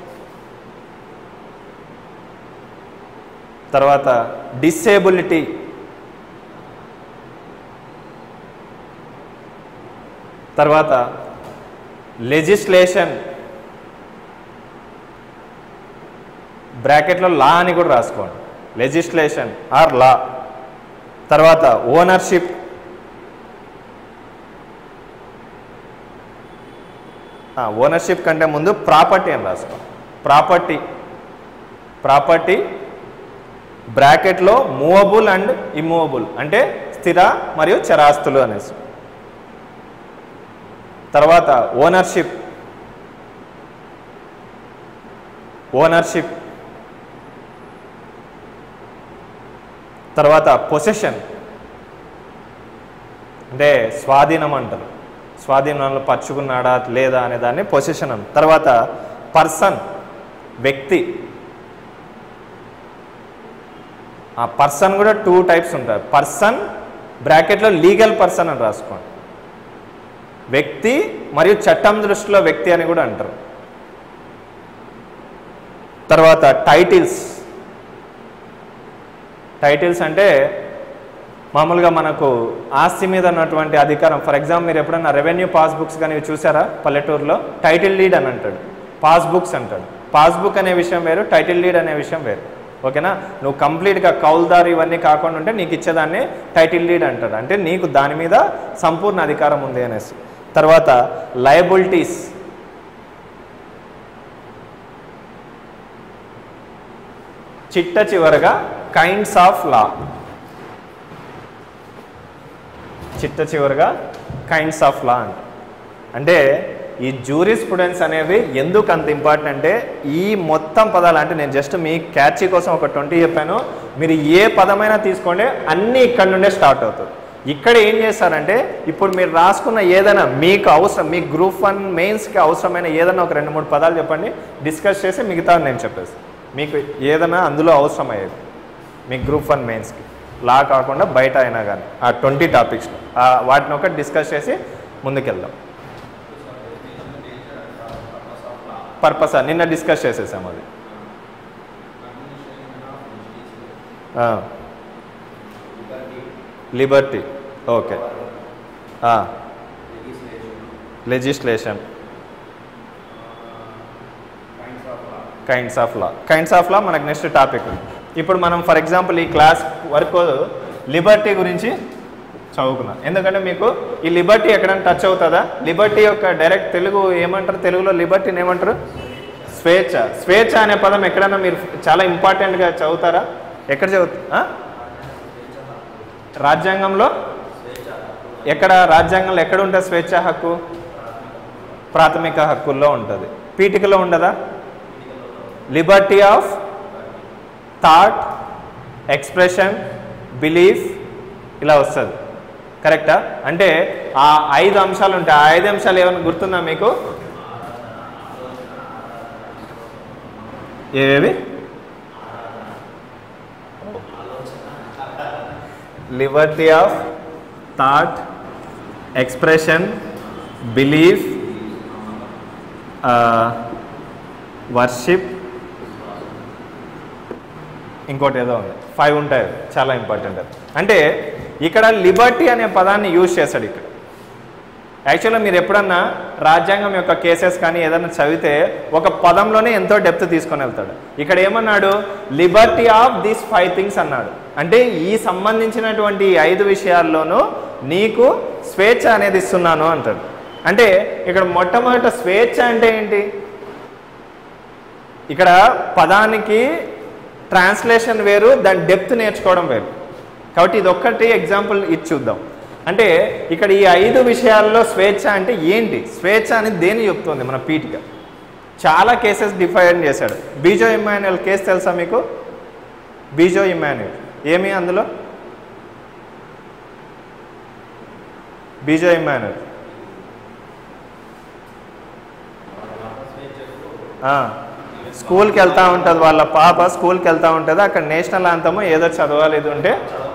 తర్వాత డిసేబిలిటీ, తర్వాత లెజిస్లేషన్, బ్రాకెట్లో లా అని కూడా రాసుకోండి, లెజిస్లేషన్ ఆర్ లా. తర్వాత ఓనర్షిప్, ఓనర్షిప్ కంటే ముందు ప్రాపర్టీ అని రాసుకోండి, ప్రాపర్టీ. ప్రాపర్టీ బ్రాకెట్లో మూవబుల్ అండ్ ఇమ్మూవబుల్, అంటే స్థిర మరియు చరాస్తులు అనేసి. తర్వాత ఓనర్షిప్, ఓనర్షిప్. తర్వాత పొసెషన్, అంటే స్వాధీనం అంటారు, స్వాధీనంలో పరుచుకున్నాడా లేదా అనే దాన్ని పొసెషన్ అని. తర్వాత పర్సన్, వ్యక్తి. ఆ పర్సన్ కూడా టూ టైప్స్ ఉంటాయి, పర్సన్ బ్రాకెట్లో లీగల్ పర్సన్ అని రాసుకోండి, వ్యక్తి మరియు చట్టం దృష్టిలో వ్యక్తి అని కూడా అంటారు. తర్వాత టైటిల్స్, టైటిల్స్ అంటే మామూలుగా మనకు ఆస్తి మీద ఉన్నటువంటి అధికారం. ఫర్ ఎగ్జాంపుల్ మీరు ఎప్పుడన్నా రెవెన్యూ పాస్బుక్స్ కానీ చూసారా పల్లెటూరులో, టైటిల్ డీడ్ అని అంటాడు, పాస్బుక్స్ అంటాడు. పాస్బుక్ అనే విషయం వేరు, టైటిల్ డీడ్ అనే విషయం వేరు. ఓకేనా? నువ్వు కంప్లీట్గా కౌలుదారు ఇవన్నీ కాకుండా ఉంటే నీకు ఇచ్చేదాన్ని టైటిల్ డీడ్ అంటాడు, అంటే నీకు దాని మీద సంపూర్ణ అధికారం ఉంది అనేసి. తర్వాత లయబిలిటీస్, చిట్ట చివరగా కైండ్స్ ఆఫ్ లా, చిట్ట చివరగా కైండ్స్ ఆఫ్ లా అంట. అంటే ఈ జ్యూరిస్ప్రుడెన్స్ అనేవి ఎందుకు అంత ఇంపార్టెంట్ అంటే ఈ మొత్తం పదాలు, అంటే నేను జస్ట్ మీ క్యాచీ కోసం ఒక ట్వంటీ చెప్పాను, మీరు ఏ పదమైనా తీసుకోండి అన్నీ ఇక్కడ నుండే స్టార్ట్ అవుతుంది. ఇక్కడ ఏం చేస్తారంటే ఇప్పుడు మీరు రాసుకున్న ఏదైనా మీకు అవసరం, మీ గ్రూప్ వన్ మెయిన్స్కి అవసరమైన ఏదైనా ఒక రెండు మూడు పదాలు చెప్పండి, డిస్కస్ చేసి మిగతా నేను చెప్పేసి మీకు ఏదైనా అందులో అవసరమయ్యేది మీ గ్రూప్ వన్ మెయిన్స్కి, లా కాకుండా బయట అయినా కానీ ఆ ట్వంటీ టాపిక్స్ వాటిని ఒకటి డిస్కస్ చేసి ముందుకెళ్దాం. పర్పస్ నిన్న డిస్కస్ చేసేసాం అది. Liberty, okay. Legislation, kinds of law. Kinds of law మనకు నెక్స్ట్ టాపిక్. ఇప్పుడు మనం ఫర్ ఎగ్జాంపుల్ ఈ క్లాస్ వరకు లిబర్టీ గురించి చదువుకున్నాం. ఎందుకంటే మీకు ఈ లిబర్టీ ఎక్కడైనా టచ్ అవుతుందా? లిబర్టీ యొక్క డైరెక్ట్ తెలుగు ఏమంటారు? తెలుగులో లిబర్టీని ఏమంటారు? స్వేచ్ఛ. స్వేచ్ఛ అనే పదం ఎక్కడైనా మీరు చాలా ఇంపార్టెంట్గా చదువుతారా? ఎక్కడ చదువుతా? రాజ్యాంగంలో ఎక్కడ? రాజ్యాంగంలో ఎక్కడ ఉంటుంది స్వేచ్ఛ హక్కు? ప్రాథమిక హక్కుల్లో ఉంటుంది. పీఠికలో ఉండదా? Liberty of thought, expression, belief ఇలా వస్తుంది. కరెక్టా? అంటే ఆ ఐదు అంశాలు ఉంటాయి. ఆ ఐదు అంశాలు ఏమైనా గుర్తుందా మీకు? ఏవేవి? Liberty of thought, expression, belief, worship, ఇంకోటి ఏదో ఉంది. ఫైవ్ ఉంటాయి, చాలా ఇంపార్టెంట్. అంటే ఇక్కడ లిబర్టీ అనే పదాన్ని యూజ్ చేశాడు ఇక్కడ. యాక్చువల్గా మీరు ఎప్పుడన్నా రాజ్యాంగం యొక్క కేసెస్ కానీ ఏదైనా చదివితే ఒక పదంలోనే ఎంతో డెప్త్ తీసుకొని వెళ్తాడు. ఇక్కడ ఏమన్నాడు? Liberty of these five things అన్నాడు. అంటే ఈ సంబంధించినటువంటి ఐదు విషయాల్లోనూ నీకు స్వేచ్ఛ అనేది ఇస్తున్నాను అంటాడు. అంటే ఇక్కడ మొట్టమొదట స్వేచ్ఛ అంటే ఏంటి? ఇక్కడ పదానికి ట్రాన్స్లేషన్ వేరు, దాని డెప్త్ నేర్చుకోవడం వేరు. కాబట్టి ఇది ఒక్కటి ఎగ్జాంపుల్ ఇచ్చి చూద్దాం. అంటే ఇక్కడ ఈ ఐదు విషయాల్లో స్వేచ్ఛ అంటే ఏంటి? స్వేచ్ఛ అని దేని చెప్తుంది మన పీఠిక? చాలా కేసెస్ డిఫైన్ చేశాడు. బీజో ఇమ్మాన్యుయల్ కేసు తెలుసా మీకు? బీజో ఇమ్మాన్యుయల్ ఏమి అందులో? బీజో ఇమ్మాన్యుయల్ స్కూల్కి వెళ్తూ ఉంటుంది, వాళ్ళ పాప స్కూల్కి వెళ్తూ ఉంటుంది. అక్కడ నేషనల్ అంతమో ఏదో చదవాలి, ఇది ఉంటే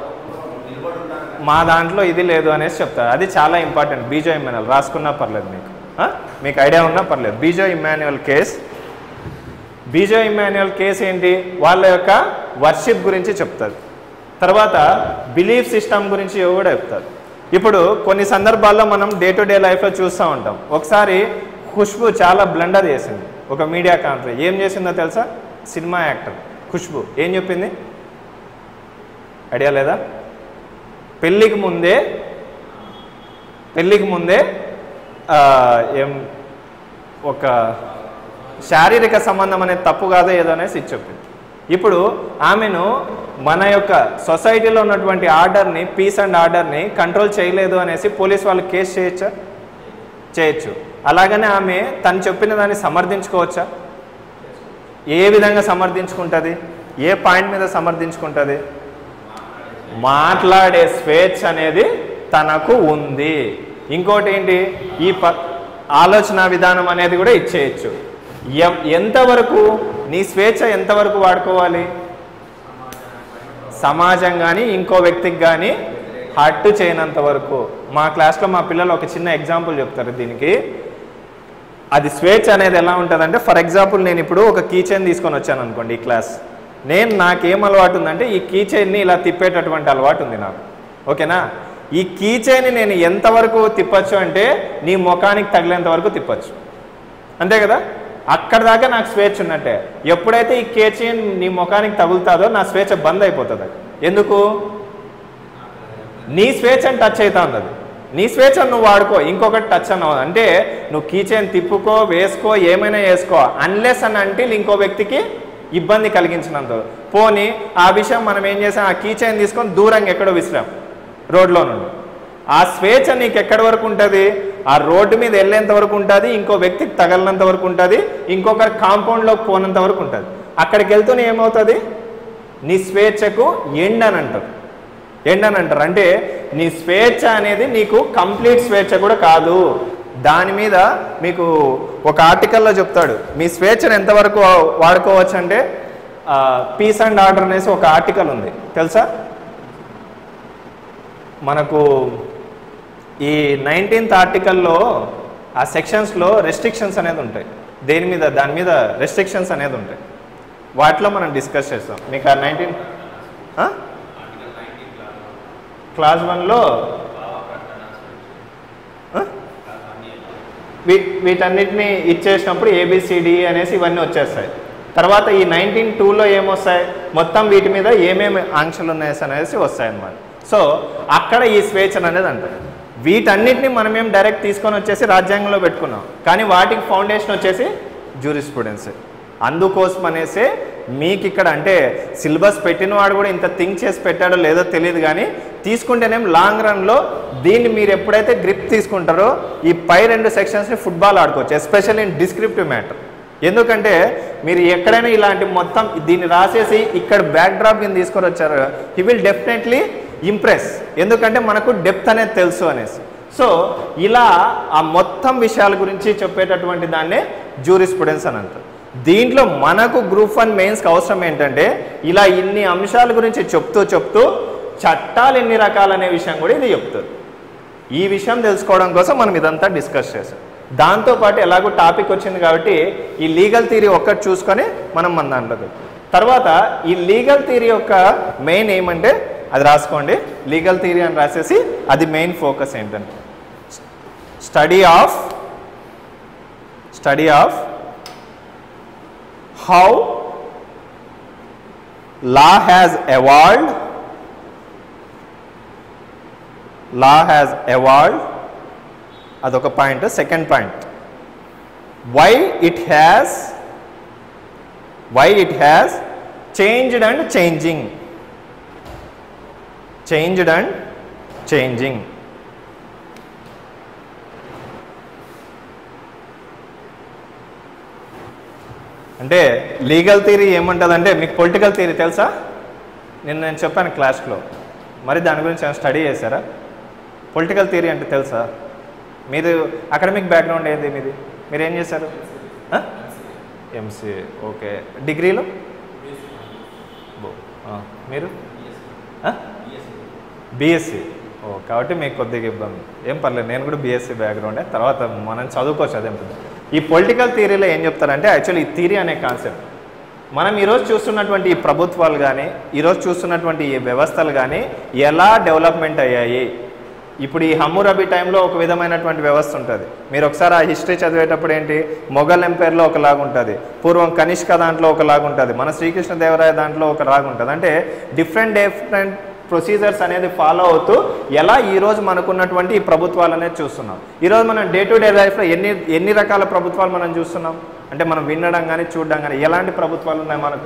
మా దాంట్లో ఇది లేదు అనేసి చెప్తారు. అది చాలా ఇంపార్టెంట్. బీజో ఇమ్మాన్యుయల్ రాసుకున్నా పర్లేదు, మీకు మీకు ఐడియా ఉన్నా పర్లేదు. బీజో ఇమ్మాన్యుయల్ కేస్. బీజో ఇమ్మాన్యుయల్ కేస్ ఏంటి? వాళ్ళ యొక్క వర్షిప్ గురించి చెప్తారు. తర్వాత బిలీఫ్ సిస్టమ్ గురించి కూడా చెప్తారు. ఇప్పుడు కొన్ని సందర్భాల్లో మనం డే టు డే లైఫ్లో చూస్తూ ఉంటాం. ఒకసారి ఖుష్బు చాలా బ్లండర్ చేసింది ఒక మీడియా కాన్ఫరెన్స్. ఏం చేసిందో తెలుసా? సినిమా యాక్టర్ ఖుష్బు ఏం చెప్పింది? ఐడియా లేదా? పెళ్ళికి ముందే పెళ్ళికి ముందే ఏం ఒక శారీరక సంబంధం అనేది తప్పు కాదో ఏదో అనేసి ఇది చెప్పింది. ఇప్పుడు ఆమెను మన యొక్క సొసైటీలో ఉన్నటువంటి ఆర్డర్ని, పీస్ అండ్ ఆర్డర్ని కంట్రోల్ చేయలేదు అనేసి పోలీస్ వాళ్ళు కేసు చేయొచ్చా? చేయొచ్చు. అలాగనే ఆమె తను చెప్పిన దాన్ని సమర్థించుకోవచ్చా? ఏ విధంగా సమర్థించుకుంటుంది? ఏ పాయింట్ మీద సమర్థించుకుంటుంది? మాట్లాడే స్వేచ్ఛ అనేది తనకు ఉంది. ఇంకోటి ఏంటి? ఈ ప ఆలోచన విధానం అనేది కూడా ఇచ్చేయచ్చు. ఎంతవరకు నీ స్వేచ్ఛ ఎంతవరకు వాడుకోవాలి? సమాజం కానీ ఇంకో వ్యక్తికి కానీ హర్ట్ చేయనంత వరకు. మా క్లాస్లో మా పిల్లలు ఒక చిన్న ఎగ్జాంపుల్ చెప్తారు దీనికి. అది స్వేచ్ఛ అనేది ఎలా ఉంటుందంటే, ఫర్ ఎగ్జాంపుల్ నేను ఇప్పుడు ఒక కీ చైన్ తీసుకొని వచ్చాను అనుకోండి ఈ క్లాస్. నేను నాకేం అలవాటు ఉందంటే ఈ కీ చైన్ని ఇలా తిప్పేటటువంటి అలవాటు ఉంది నాకు. ఓకేనా? ఈ కీ చైన్ని నేను ఎంతవరకు తిప్పచ్చు అంటే నీ ముఖానికి తగిలేంత వరకు తిప్పచ్చు, అంతే కదా? అక్కడ దాకా నాకు స్వేచ్ఛ ఉన్నట్టే. ఎప్పుడైతే ఈ కీ చైన్ నీ ముఖానికి తగులుతుందో నా స్వేచ్ఛ బంద్ అయిపోతుంది. ఎందుకు? నీ స్వేచ్ఛని టచ్ అవుతా ఉంది. అది నీ స్వేచ్ఛ నువ్వు వాడుకో, ఇంకొకటి టచ్ అన్నది. అంటే నువ్వు కీ చైన్ తిప్పుకో, వేసుకో, ఏమైనా వేసుకో, అన్లెస్ అని అంటే ఇంకో వ్యక్తికి ఇబ్బంది కలిగించినంత. పోనీ ఆ విషయం మనం ఏం చేసాం? ఆ కీ చైన్ తీసుకొని దూరంగా ఎక్కడో విసిరాం రోడ్లో నుండి. ఆ స్వేచ్ఛ నీకు ఎక్కడి వరకు ఉంటుంది? ఆ రోడ్డు మీద వెళ్ళేంత వరకు ఉంటుంది, ఇంకో వ్యక్తికి తగలినంత వరకు ఉంటుంది, ఇంకొకరి కాంపౌండ్లోకి పోనంత వరకు ఉంటుంది. అక్కడికి వెళ్తూనే ఏమవుతుంది? నీ స్వేచ్ఛకు ఎండ్ అని అంటారు. ఎండ్ అని అంటారు అంటే నీ స్వేచ్ఛ అనేది నీకు కంప్లీట్ స్వేచ్ఛ కూడా కాదు. దాని మీద మీకు ఒక ఆర్టికల్లో చెప్తాడు మీ స్వేచ్ఛను ఎంతవరకు వాడుకోవచ్చు అంటే, పీస్ అండ్ ఆర్డర్ అనేసి ఒక ఆర్టికల్ ఉంది తెలుసా మనకు? ఈ నైన్టీన్త్ ఆర్టికల్లో ఆ సెక్షన్స్లో రెస్ట్రిక్షన్స్ అనేది ఉంటాయి. దేని మీద? దాని మీద రెస్ట్రిక్షన్స్ అనేది ఉంటాయి. వాటిలో మనం డిస్కస్ చేస్తాం. మీకు ఆ నైన్టీన్ క్లాస్ వన్లో వీ వీటన్నిటిని ఇచ్చేసినప్పుడు ఏబిసిడి అనేసి ఇవన్నీ వచ్చేస్తాయి. తర్వాత ఈ నైన్టీన్ టూలో ఏమొస్తాయి, మొత్తం వీటి మీద ఏమేమి ఆంక్షలు ఉన్నాయి అనేసి వస్తాయి అన్నమాట. సో అక్కడ ఈ స్వేచ్ఛ అనేది అంటారు. వీటన్నిటిని మనం ఏం డైరెక్ట్ తీసుకొని వచ్చేసి రాజ్యాంగంలో పెట్టుకున్నాం, కానీ వాటికి ఫౌండేషన్ వచ్చేసి జ్యూరిస్ప్రుడెన్స్. అందుకోసం అనేసి మీకు ఇక్కడ అంటే సిలబస్ పెట్టిన వాడు కూడా ఇంత థింక్ చేసి పెట్టాడో లేదో తెలియదు, కానీ తీసుకుంటేనేం లాంగ్ రన్లో దీన్ని మీరు ఎప్పుడైతే గ్రిప్ తీసుకుంటారో ఈ పై రెండు సెక్షన్స్ని ఫుట్బాల్ ఆడుకోవచ్చు, ఎస్పెషల్లీ ఇన్ డిస్క్రిప్టివ్ మ్యాటర్. ఎందుకంటే మీరు ఎక్కడైనా ఇలాంటి మొత్తం దీన్ని రాసేసి ఇక్కడ బ్యాక్ డ్రాప్ కింద తీసుకొని వచ్చారు, హీ విల్ డెఫినెట్లీ ఇంప్రెస్. ఎందుకంటే మనకు డెప్త్ అనేది తెలుసు అనేసి. సో ఇలా ఆ మొత్తం విషయాల గురించి చెప్పేటటువంటి దాన్నే జ్యూరిస్ప్రుడెన్స్ అని అంటారు. దీంట్లో మనకు గ్రూప్ వన్ మెయిన్స్కి అవసరం ఏంటంటే ఇలా ఇన్ని అంశాల గురించి చెప్తూ చెప్తూ చట్టాలు ఎన్ని రకాలనే విషయం కూడా ఇది చెప్తుంది. ఈ విషయం తెలుసుకోవడం కోసం మనం ఇదంతా డిస్కస్ చేసాం. దాంతోపాటు ఎలాగో టాపిక్ వచ్చింది కాబట్టి ఈ లీగల్ థియరీ ఒక్కటి చూసుకొని మనం మన దాంట్లోకి. తర్వాత ఈ లీగల్ థియరీ యొక్క మెయిన్ ఏమంటే అది రాసుకోండి, లీగల్ థియరీ అని రాసేసి అది మెయిన్ ఫోకస్ ఏంటంటే study of study of how law has evolved law has evolved adoka point. Second point, why it has why it has changed and changing changed and changing. అంటే లీగల్ థియరీ ఏమంటుందంటే, మీకు పొలిటికల్ థియరీ తెలుసా? నిన్న నేను చెప్పాను క్లాస్లో, మరి దాని గురించి స్టడీ చేశారా? పొలిటికల్ థియరీ అంటే తెలుసా? మీరు అకాడమిక్ బ్యాక్గ్రౌండ్ ఏంది మీది? మీరు ఏం చేశారు? ఎంసీఏ. ఓకే. డిగ్రీలో మీరు బీఎస్సీ. ఓ కాబట్టి మీకు కొద్దిగా ఇబ్బంది. ఏం పర్లేదు, నేను కూడా బీఎస్సీ బ్యాక్గ్రౌండే. తర్వాత మనం చదువుకోవచ్చు, అదేం. ఈ పొలిటికల్ థియరీలో ఏం చెప్తారంటే, యాక్చువల్లీ ఈ థియరీ అనే కాన్సెప్ట్ మనం ఈరోజు చూస్తున్నటువంటి ఈ ప్రభుత్వాలు కానీ ఈరోజు చూస్తున్నటువంటి ఈ వ్యవస్థలు కానీ ఎలా డెవలప్మెంట్ అయ్యాయి. ఇప్పుడు ఈ హమ్మురబీ టైంలో ఒక విధమైనటువంటి వ్యవస్థ ఉంటుంది. మీరు ఒకసారి ఆ హిస్టరీ చదివేటప్పుడు ఏంటి, మొఘల్ ఎంపైర్లో ఒకలాగా ఉంటుంది, పూర్వం కనిష్క దాంట్లో ఒకలాగా ఉంటుంది, మన శ్రీకృష్ణదేవరాయ దాంట్లో ఒకలాగా ఉంటుంది. అంటే డిఫరెంట్ డిఫరెంట్ ప్రొసీజర్స్ అనేది ఫాలో అవుతూ ఎలా ఈరోజు మనకున్నటువంటి ఈ ప్రభుత్వాలు అనేది చూస్తున్నాం. ఈరోజు మనం డే టు డే లైఫ్లో ఎన్ని ఎన్ని రకాల ప్రభుత్వాలు మనం చూస్తున్నాం అంటే, మనం వినడం కానీ చూడడం కానీ ఎలాంటి ప్రభుత్వాలు ఉన్నాయి మనకు?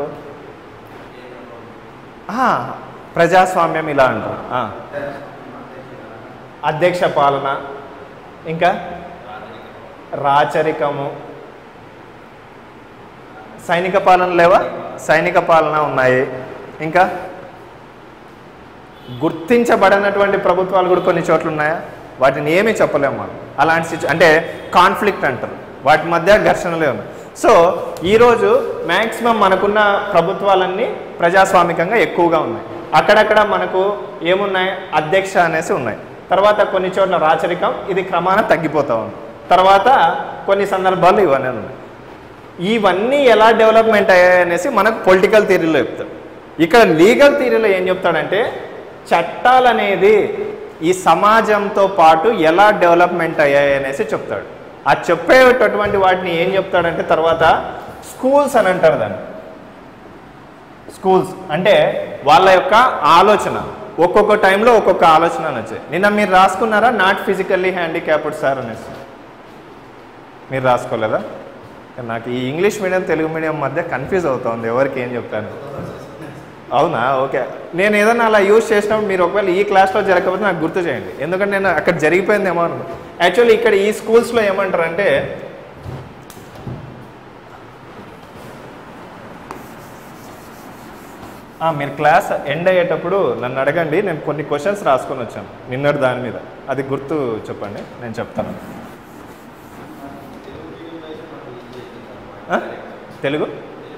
ప్రజాస్వామ్యం ఇలా అంటారు, అధ్యక్ష పాలన, ఇంకా రాచరికము, సైనిక పాలన లేవా? సైనిక పాలన ఉన్నాయి. ఇంకా గుర్తించబడినటువంటి ప్రభుత్వాలు కూడా కొన్ని చోట్ల ఉన్నాయా? వాటిని ఏమీ చెప్పలేము మనం. అలాంటి సిచ్యు అంటే కాన్ఫ్లిక్ట్ అంటారు, వాటి మధ్య ఘర్షణలే ఉన్నాయి. సో ఈరోజు మ్యాక్సిమం మనకున్న ప్రభుత్వాలన్నీ ప్రజాస్వామికంగా ఎక్కువగా ఉన్నాయి. అక్కడక్కడ మనకు ఏమున్నాయి, అధ్యక్ష అనేసి ఉన్నాయి. తర్వాత కొన్ని చోట్ల రాచరికం, ఇది క్రమాన తగ్గిపోతూ ఉంది. తర్వాత కొన్ని సందర్భాలు ఇవన్నీ ఉన్నాయి. ఇవన్నీ ఎలా డెవలప్మెంట్ అయ్యాయి అనేసి మనకు పొలిటికల్ థియరీలో చెప్తాడు. ఇక్కడ లీగల్ థియరీలో ఏం చెప్తాడంటే, చట్టాలు అనేది ఈ సమాజంతో పాటు ఎలా డెవలప్మెంట్ అయ్యాయి అనేసి చెప్తాడు. ఆ చెప్పేటటువంటి వాటిని ఏం చెప్తాడంటే తర్వాత స్కూల్స్ అని అంటారు దాన్ని. స్కూల్స్ అంటే వాళ్ళ యొక్క ఆలోచన, ఒక్కొక్క టైంలో ఒక్కొక్క ఆలోచన అని వచ్చాయి. నిన్న మీరు రాసుకున్నారా నాట్ ఫిజికల్లీ హ్యాండిక్యాప్డ్ సార్ అనేసి? మీరు రాసుకోలేదా? నాకు ఈ ఇంగ్లీష్ మీడియం తెలుగు మీడియం మధ్య కన్ఫ్యూజ్ అవుతుంది ఎవరికి ఏం చెప్తాను. అవునా? ఓకే. నేను ఏదైనా అలా యూజ్ చేసినప్పుడు మీరు ఒకవేళ ఈ క్లాస్లో జరగకపోతే నాకు గుర్తు చేయండి, ఎందుకంటే నేను అక్కడ జరిగిపోయిందేమో అనుకో. యాక్చువల్లీ ఇక్కడ ఈ స్కూల్స్లో ఏమంటారంటే, మీరు క్లాస్ ఎండ్ అయ్యేటప్పుడు నన్ను అడగండి, నేను కొన్ని క్వశ్చన్స్ రాసుకొని వచ్చాను నిన్నటి దాని మీద, అది గుర్తు చెప్పండి, నేను చెప్తాను. తెలుగు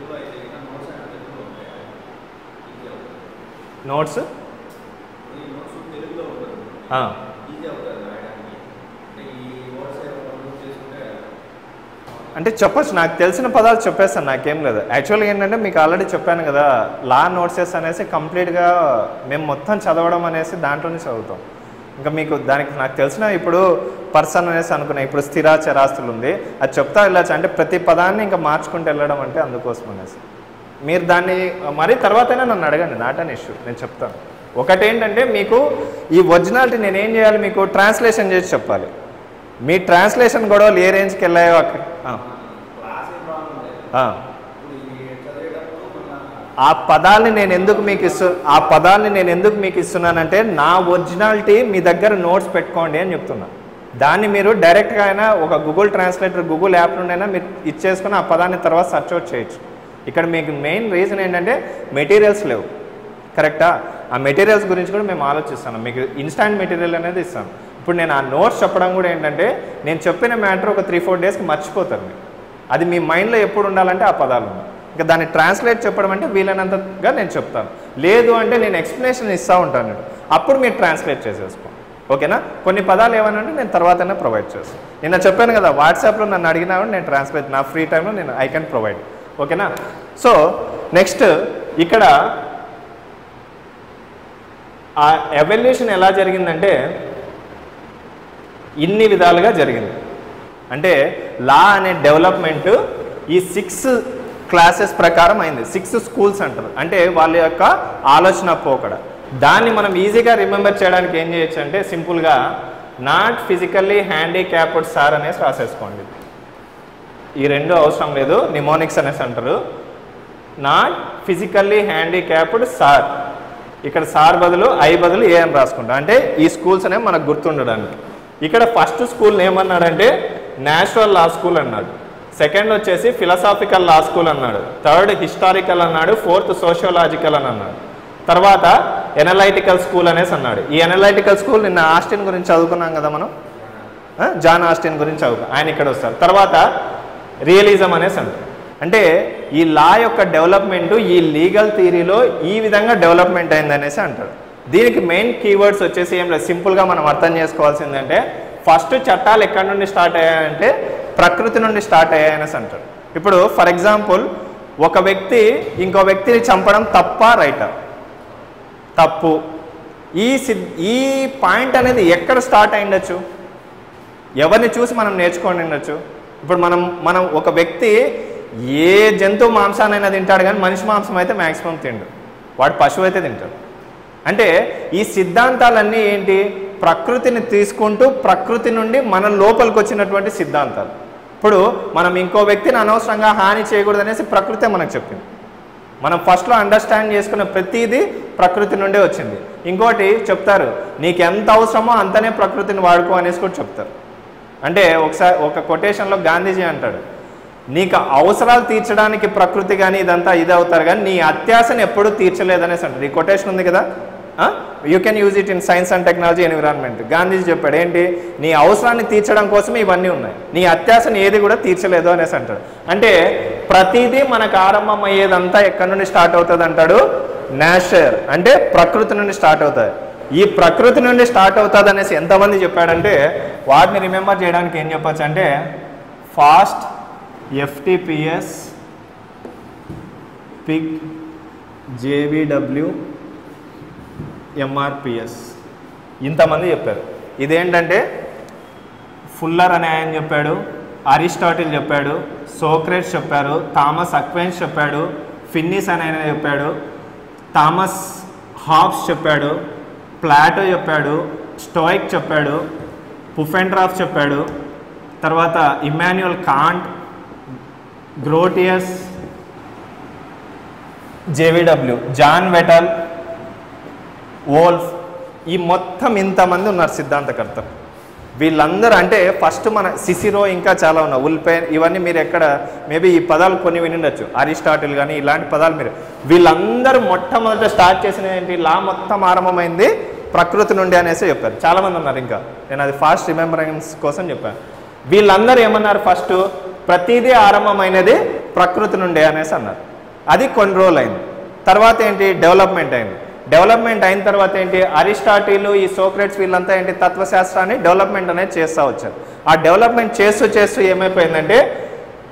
నోట్స్ అంటే చెప్పచ్చు, నాకు తెలిసిన పదాలు చెప్పేస్తాను, నాకేం లేదు. యాక్చువల్గా ఏంటంటే మీకు ఆల్రెడీ చెప్పాను కదా, లా నోట్సెస్ అనేసి కంప్లీట్గా మేము మొత్తం చదవడం అనేసి దాంట్లోనే చదువుతాం. ఇంకా మీకు దానికి నాకు తెలిసిన ఇప్పుడు పర్సన్ అనేసి అనుకున్నా, ఇప్పుడు స్థిర చరాస్తులు ఉంది, అది చెప్తా వెళ్ళచ్చు. అంటే ప్రతి పదాన్ని ఇంకా మార్చుకుంటూ వెళ్ళడం అంటే అందుకోసం అనేసి మీరు దాన్ని మరి తర్వాతైనా నన్ను అడగండి, నాట్ అన్ ఇష్యూ, నేను చెప్తాను. ఒకటేంటంటే మీకు ఈ ఒరిజినాలిటీ నేను ఏం చేయాలి, మీకు ట్రాన్స్లేషన్ చేసి చెప్పాలి. మీ ట్రాన్స్లేషన్ గొడవలు ఏ రేంజ్కి వెళ్ళాయో అక్కడ ఆ పదాలని నేను ఎందుకు మీకు ఇస్తు ఆ పదాలని నేను ఎందుకు మీకు ఇస్తున్నానంటే నా ఒరిజినాలిటీ మీ దగ్గర నోట్స్ పెట్టుకోండి అని చెప్తున్నా. దాన్ని మీరు డైరెక్ట్గా అయినా ఒక గూగుల్ ట్రాన్స్లేటర్ గూగుల్ యాప్ నుండి అయినా మీరు ఇచ్చేసుకుని ఆ పదాన్ని తర్వాత సర్చ్ అవుట్ చేయొచ్చు. ఇక్కడ మీకు మెయిన్ రీజన్ ఏంటంటే మెటీరియల్స్ లేవు, కరెక్టా? ఆ మెటీరియల్స్ గురించి కూడా మేము ఆలోచిస్తాను. మీకు ఇన్స్టాంట్ మెటీరియల్ అనేది ఇస్తాను. ఇప్పుడు నేను ఆ నోట్స్ చెప్పడం కూడా ఏంటంటే నేను చెప్పిన మ్యాటర్ ఒక త్రీ ఫోర్ డేస్కి మర్చిపోతారు మీరు. అది మీ మైండ్లో ఎప్పుడు ఉండాలంటే ఆ పదాలు ఉన్నాయి. ఇంకా దాన్ని ట్రాన్స్లేట్ చెప్పడం అంటే వీలైనంతగా నేను చెప్తాను, లేదు అంటే నేను ఎక్స్ప్లెనేషన్ ఇస్తూ ఉంటాను, అప్పుడు మీరు ట్రాన్స్లేట్ చేసేసుకోండి. ఓకేనా? కొన్ని పదాలు ఏమనంటే నేను తర్వాతనే ప్రొవైడ్ చేస్తాను. నిన్న చెప్పాను కదా, వాట్సాప్లో నన్ను అడిగినా కూడా నేను ట్రాన్స్లేట్ నా ఫ్రీ టైంలో నేను ఐ కెన్ ప్రొవైడ్. ఓకేనా? సో నెక్స్ట్ ఇక్కడ ఆ ఎవల్యూషన్ ఎలా జరిగిందంటే ఇన్ని విధాలుగా జరిగింది. అంటే లా అనే డెవలప్మెంట్ ఈ సిక్స్ క్లాసెస్ ప్రకారం అయింది. సిక్స్ స్కూల్స్ అంటారు, అంటే వాళ్ళ యొక్క ఆలోచన పోకడ. దాన్ని మనం ఈజీగా రిమెంబర్ చేయడానికి ఏం చేయొచ్చు అంటే సింపుల్గా నాట్ ఫిజికల్లీ హ్యాండిక్యాప్డ్ సార్ అనేసి రాసేసుకోండి. ఈ రెండు అవసరం లేదు, నిమోనిక్స్ అనేసి అంటారు. నాట్ ఫిజికల్లీ హ్యాండిక్యాప్డ్ సార్, ఇక్కడ సార్ బదులు ఐ బదులు ఏ అని రాసుకుంటాం, అంటే ఈ స్కూల్స్ అనేవి మనకు గుర్తుండడానికి. ఇక్కడ ఫస్ట్ స్కూల్ ఏమన్నాడంటే నేచురల్ లా స్కూల్ అన్నాడు, సెకండ్ వచ్చేసి ఫిలసాఫికల్ లా స్కూల్ అన్నాడు, థర్డ్ హిస్టారికల్ అన్నాడు, ఫోర్త్ సోషియోలాజికల్ అని అన్నాడు, తర్వాత ఎనలైటికల్ స్కూల్ అనేసి అన్నాడు. ఈ ఎనలైటికల్ స్కూల్ నిన్న ఆస్టిన్ గురించి చదువుకున్నాం కదా మనం, జాన్ ఆస్టిన్ గురించి చదువుకున్నాం, ఆయన ఇక్కడ వస్తారు. తర్వాత రియలిజం అనేసి అంటారు. అంటే ఈ లా యొక్క డెవలప్మెంట్ ఈ లీగల్ థియరీలో ఈ విధంగా డెవలప్మెంట్ అయింది అనేసి అంటారు. దీనికి మెయిన్ కీవర్డ్స్ వచ్చేసి ఏం లేదు, సింపుల్గా మనం అర్థం చేసుకోవాల్సిందంటే ఫస్ట్ చట్టాలు ఎక్కడి నుండి స్టార్ట్ అయ్యాయంటే ప్రకృతి నుండి స్టార్ట్ అయ్యాయనేసి అంటారు. ఇప్పుడు ఫర్ ఎగ్జాంపుల్ ఒక వ్యక్తి ఇంకో వ్యక్తిని చంపడం తప్ప రైటా? తప్పు. ఈ ఈ పాయింట్ అనేది ఎక్కడ స్టార్ట్ అయ్యిండొచ్చు, ఎవరిని చూసి మనం నేర్చుకొని ఉండొచ్చు? ఇప్పుడు మనం మనం ఒక వ్యక్తి ఏ జంతువు మాంసానైనా తింటాడు, కానీ మనిషి మాంసం అయితే మ్యాక్సిమం తిండు, వాడు పశువు అయితే తింటాడు. అంటే ఈ సిద్ధాంతాలన్నీ ఏంటి, ప్రకృతిని తీసుకుంటూ ప్రకృతి నుండి మన లోపలికి వచ్చినటువంటి సిద్ధాంతాలు. ఇప్పుడు మనం ఇంకో వ్యక్తిని అనవసరంగా హాని చేయకూడదు అనేసి ప్రకృతే మనకు చెప్పింది. మనం ఫస్ట్లో అండర్స్టాండ్ చేసుకున్న ప్రతిదీ ప్రకృతి నుండే వచ్చింది. ఇంకోటి చెప్తారు, నీకు ఎంత అవసరమో అంతనే ప్రకృతిని వాడుకో అనేసి కూడా చెప్తారు. అంటే ఒకసారి ఒక కొటేషన్లో గాంధీజీ అంటాడు, నీకు అవసరాలు తీర్చడానికి ప్రకృతి కానీ ఇదంతా ఇది అవుతారు, కానీ నీ అత్యాశను ఎప్పుడూ తీర్చలేదనేసి అంటారు. ఈ కొటేషన్ ఉంది కదా, you can use it in science and technology environment. Gandhiji చెప్పాడు ఏంటి, నీ అవసరాన్ని తీర్చడం కోసమే ఇవన్నీ ఉన్నాయి, నీ అత్యాశను ఏది కూడా తీర్చలేదు అనేసి అంటాడు. అంటే ప్రతిదీ మనకు ఆరంభం అయ్యేదంతా ఎక్కడి నుండి స్టార్ట్ అవుతుంది అంటాడు, నేచర్ అంటే ప్రకృతి నుండి స్టార్ట్ అవుతుంది. ఈ ప్రకృతి నుండి స్టార్ట్ అవుతుంది అనేసి ఎంతమంది చెప్పాడంటే వాటిని రిమెంబర్ చేయడానికి ఏం చెప్పచ్చు అంటే fast, FTPS, pig, JVW, MRPS ఇంతమంది చెప్పారు. ఇదేంటంటే ఫుల్లర్ అనే ఆయన చెప్పాడు, అరిస్టాటిల్ చెప్పాడు, సోక్రేట్స్ చెప్పారు, థామస్ అక్వైన్స్ చెప్పాడు, ఫిన్నిస్ అని ఆయన చెప్పాడు, థామస్ హాబ్స్ చెప్పాడు, ప్లాటో చెప్పాడు, స్టోయిక్ చెప్పాడు, పుఫెండ్రాఫ్ చెప్పాడు, తర్వాత Immanuel Kant, Grotius, JVW, John Vattel, Wolff, ఈ మొత్తం ఇంతమంది ఉన్నారు సిద్ధాంతకర్తలు. వీళ్ళందరూ అంటే ఫస్ట్ మన సిసిరో ఇంకా చాలా ఉన్నాయి, ఉల్పైన్, ఇవన్నీ మీరు ఎక్కడ మేబీ ఈ పదాలు కొన్ని వినిండొచ్చు, అరిస్టాటిల్ కానీ ఇలాంటి పదాలు మీరు. వీళ్ళందరూ మొట్టమొదట స్టార్ట్ చేసిన ఏంటి, లా మొత్తం ఆరంభమైంది ప్రకృతి నుండి అనేసి చెప్పారు. చాలామంది ఉన్నారు, ఇంకా నేను అది ఫాస్ట్ రిమెంబరెన్స్ కోసం చెప్పాను. వీళ్ళందరూ ఏమన్నారు, ఫస్ట్ ప్రతిదీ ఆరంభమైనది ప్రకృతి నుండి అనేసి అన్నారు. అది కొన్ని రోజులు అయింది. తర్వాత ఏంటి, డెవలప్మెంట్ అయింది. డెవలప్మెంట్ అయిన తర్వాత ఏంటి, అరిస్టాటిల్, ఈ సోక్రేట్స్ వీళ్ళంతా ఏంటి తత్వశాస్త్రాన్ని డెవలప్మెంట్ అనేది చేస్తూ వచ్చారు. ఆ డెవలప్మెంట్ చేస్తూ చేస్తూ ఏమైపోయిందంటే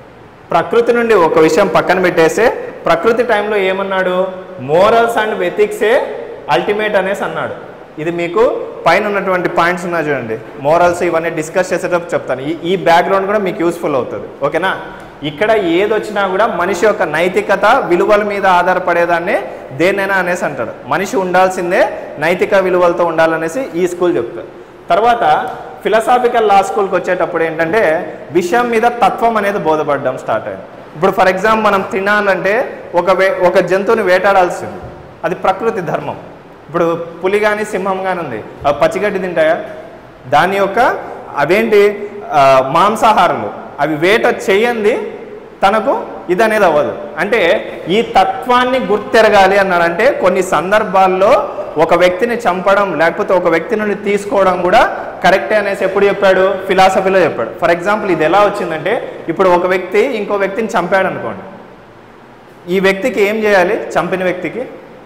ప్రకృతి నుండి ఒక విషయం పక్కన పెట్టేస్తే ప్రకృతి టైంలో ఏమన్నాడు, మోరల్స్ అండ్ ఎథిక్సే అల్టిమేట్ అనేసి అన్నాడు. ఇది మీకు పైన ఉన్నటువంటి పాయింట్స్ ఉన్నాయి చూడండి, మోరల్స్ ఇవన్నీ డిస్కస్ చేసేటప్పుడు చెప్తాను. ఈ ఈ బ్యాక్గ్రౌండ్ కూడా మీకు యూస్ఫుల్ అవుతుంది. ఓకేనా? ఇక్కడ ఏది వచ్చినా కూడా మనిషి యొక్క నైతికత విలువల మీద ఆధారపడేదాన్ని దేన్నైనా అనేసి అంటాడు. మనిషి ఉండాల్సిందే నైతిక విలువలతో ఉండాలనేసి ఈ స్కూల్ చెప్తారు. తర్వాత ఫిలసాఫికల్ లా స్కూల్కి వచ్చేటప్పుడు ఏంటంటే విషయం మీద తత్వం అనేది బోధపడడం స్టార్ట్ అయింది. ఇప్పుడు ఫర్ ఎగ్జాంపుల్ మనం తినాలంటే ఒక వే ఒక జంతువుని వేటాడాల్సింది, అది ప్రకృతి ధర్మం. ఇప్పుడు పులి కానీ సింహం కానీ ఉంది, అవి పచ్చిగడ్డి తింటాయా? దాని యొక్క అవేంటి మాంసాహారులు, అవి వేట చేయంది తనకు ఇది అనేది అవ్వదు. అంటే ఈ తత్వాన్ని గుర్తెరగాలి అన్నాడంటే కొన్ని సందర్భాల్లో ఒక వ్యక్తిని చంపడం లేకపోతే ఒక వ్యక్తి నుండి తీసుకోవడం కూడా కరెక్టే అనేసి ఎప్పుడు చెప్పాడు, ఫిలాసఫీలో చెప్పాడు. ఫర్ ఎగ్జాంపుల్ ఇది ఎలా వచ్చిందంటే, ఇప్పుడు ఒక వ్యక్తి ఇంకో వ్యక్తిని చంపాడు అనుకోండి, ఈ వ్యక్తికి ఏం చేయాలి? చంపిన వ్యక్తికి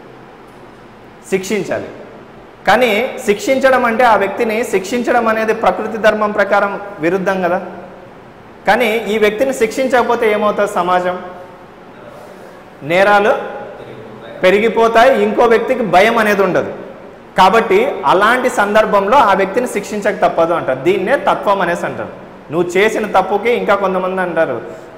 శిక్షించాలి. కానీ శిక్షించడం అంటే ఆ వ్యక్తిని శిక్షించడం అనేది ప్రకృతి ధర్మం ప్రకారం విరుద్ధం కదా. కానీ ఈ వ్యక్తిని శిక్షించకపోతే ఏమవుతుంది? సమాజం నేరాలు పెరిగిపోతాయి, ఇంకో వ్యక్తికి భయం అనేది ఉండదు. కాబట్టి అలాంటి సందర్భంలో ఆ వ్యక్తిని శిక్షించక తప్పదు అంటారు. దీన్నే తత్వం అనేసి అంటారు. నువ్వు చేసిన తప్పుకి ఇంకా కొంతమంది అంటారు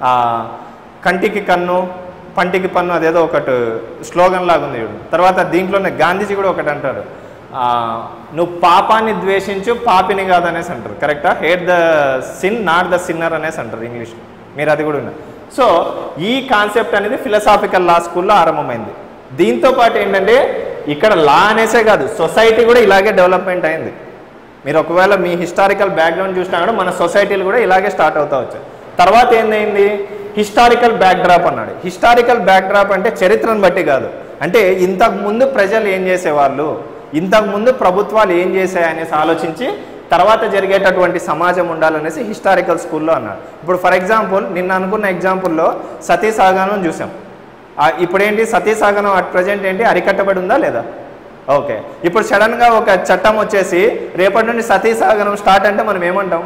కంటికి కన్ను పంటికి పన్ను, అదేదో ఒకటి స్లోగన్ లాగా ఉంది చూడు. తర్వాత దీంట్లోనే గాంధీజీ కూడా ఒకటి అంటారు, నువ్వు పాపాన్ని ద్వేషించు పాపిని కాదనేసి అంటారు. కరెక్టా? Hate the sin not the sinner అనేసి అంటారు ఇంగ్లీష్లో. మీరు అది కూడా ఉన్నారు. సో ఈ కాన్సెప్ట్ అనేది ఫిలసాఫికల్ లా స్కూల్లో ఆరంభమైంది. దీంతో పాటు ఏంటంటే ఇక్కడ లా అనేసే కాదు, సొసైటీ కూడా ఇలాగే డెవలప్మెంట్ అయింది. మీరు ఒకవేళ మీ హిస్టారికల్ బ్యాక్గ్రౌండ్ చూసినా కూడా మన సొసైటీలు కూడా ఇలాగే స్టార్ట్ అవుతూ వచ్చాయి. తర్వాత ఏందైంది? హిస్టారికల్ బ్యాక్డ్రాప్ అన్నాడు. హిస్టారికల్ బ్యాక్డ్రాప్ అంటే చరిత్రను బట్టి కాదు, అంటే ఇంతకుముందు ప్రజలు ఏం చేసేవాళ్ళు, ఇంతకుముందు ప్రభుత్వాలు ఏం చేశాయి అనేసి ఆలోచించి తర్వాత జరిగేటటువంటి సమాజం ఉండాలనేసి హిస్టారికల్ స్కూల్లో అన్నాడు. ఇప్పుడు ఫర్ ఎగ్జాంపుల్ నిన్న అనుకున్న ఎగ్జాంపుల్లో సతీ సాగనం చూసాం. ఇప్పుడేంటి సతీ సాగనం అట్ ప్రజెంట్ ఏంటి అరికట్టబడి ఉందా లేదా? ఓకే. ఇప్పుడు సడన్గా ఒక చట్టం వచ్చేసి రేపటి నుండి సతీ సాగనం స్టార్ట్ అంటే మనం ఏమంటాం?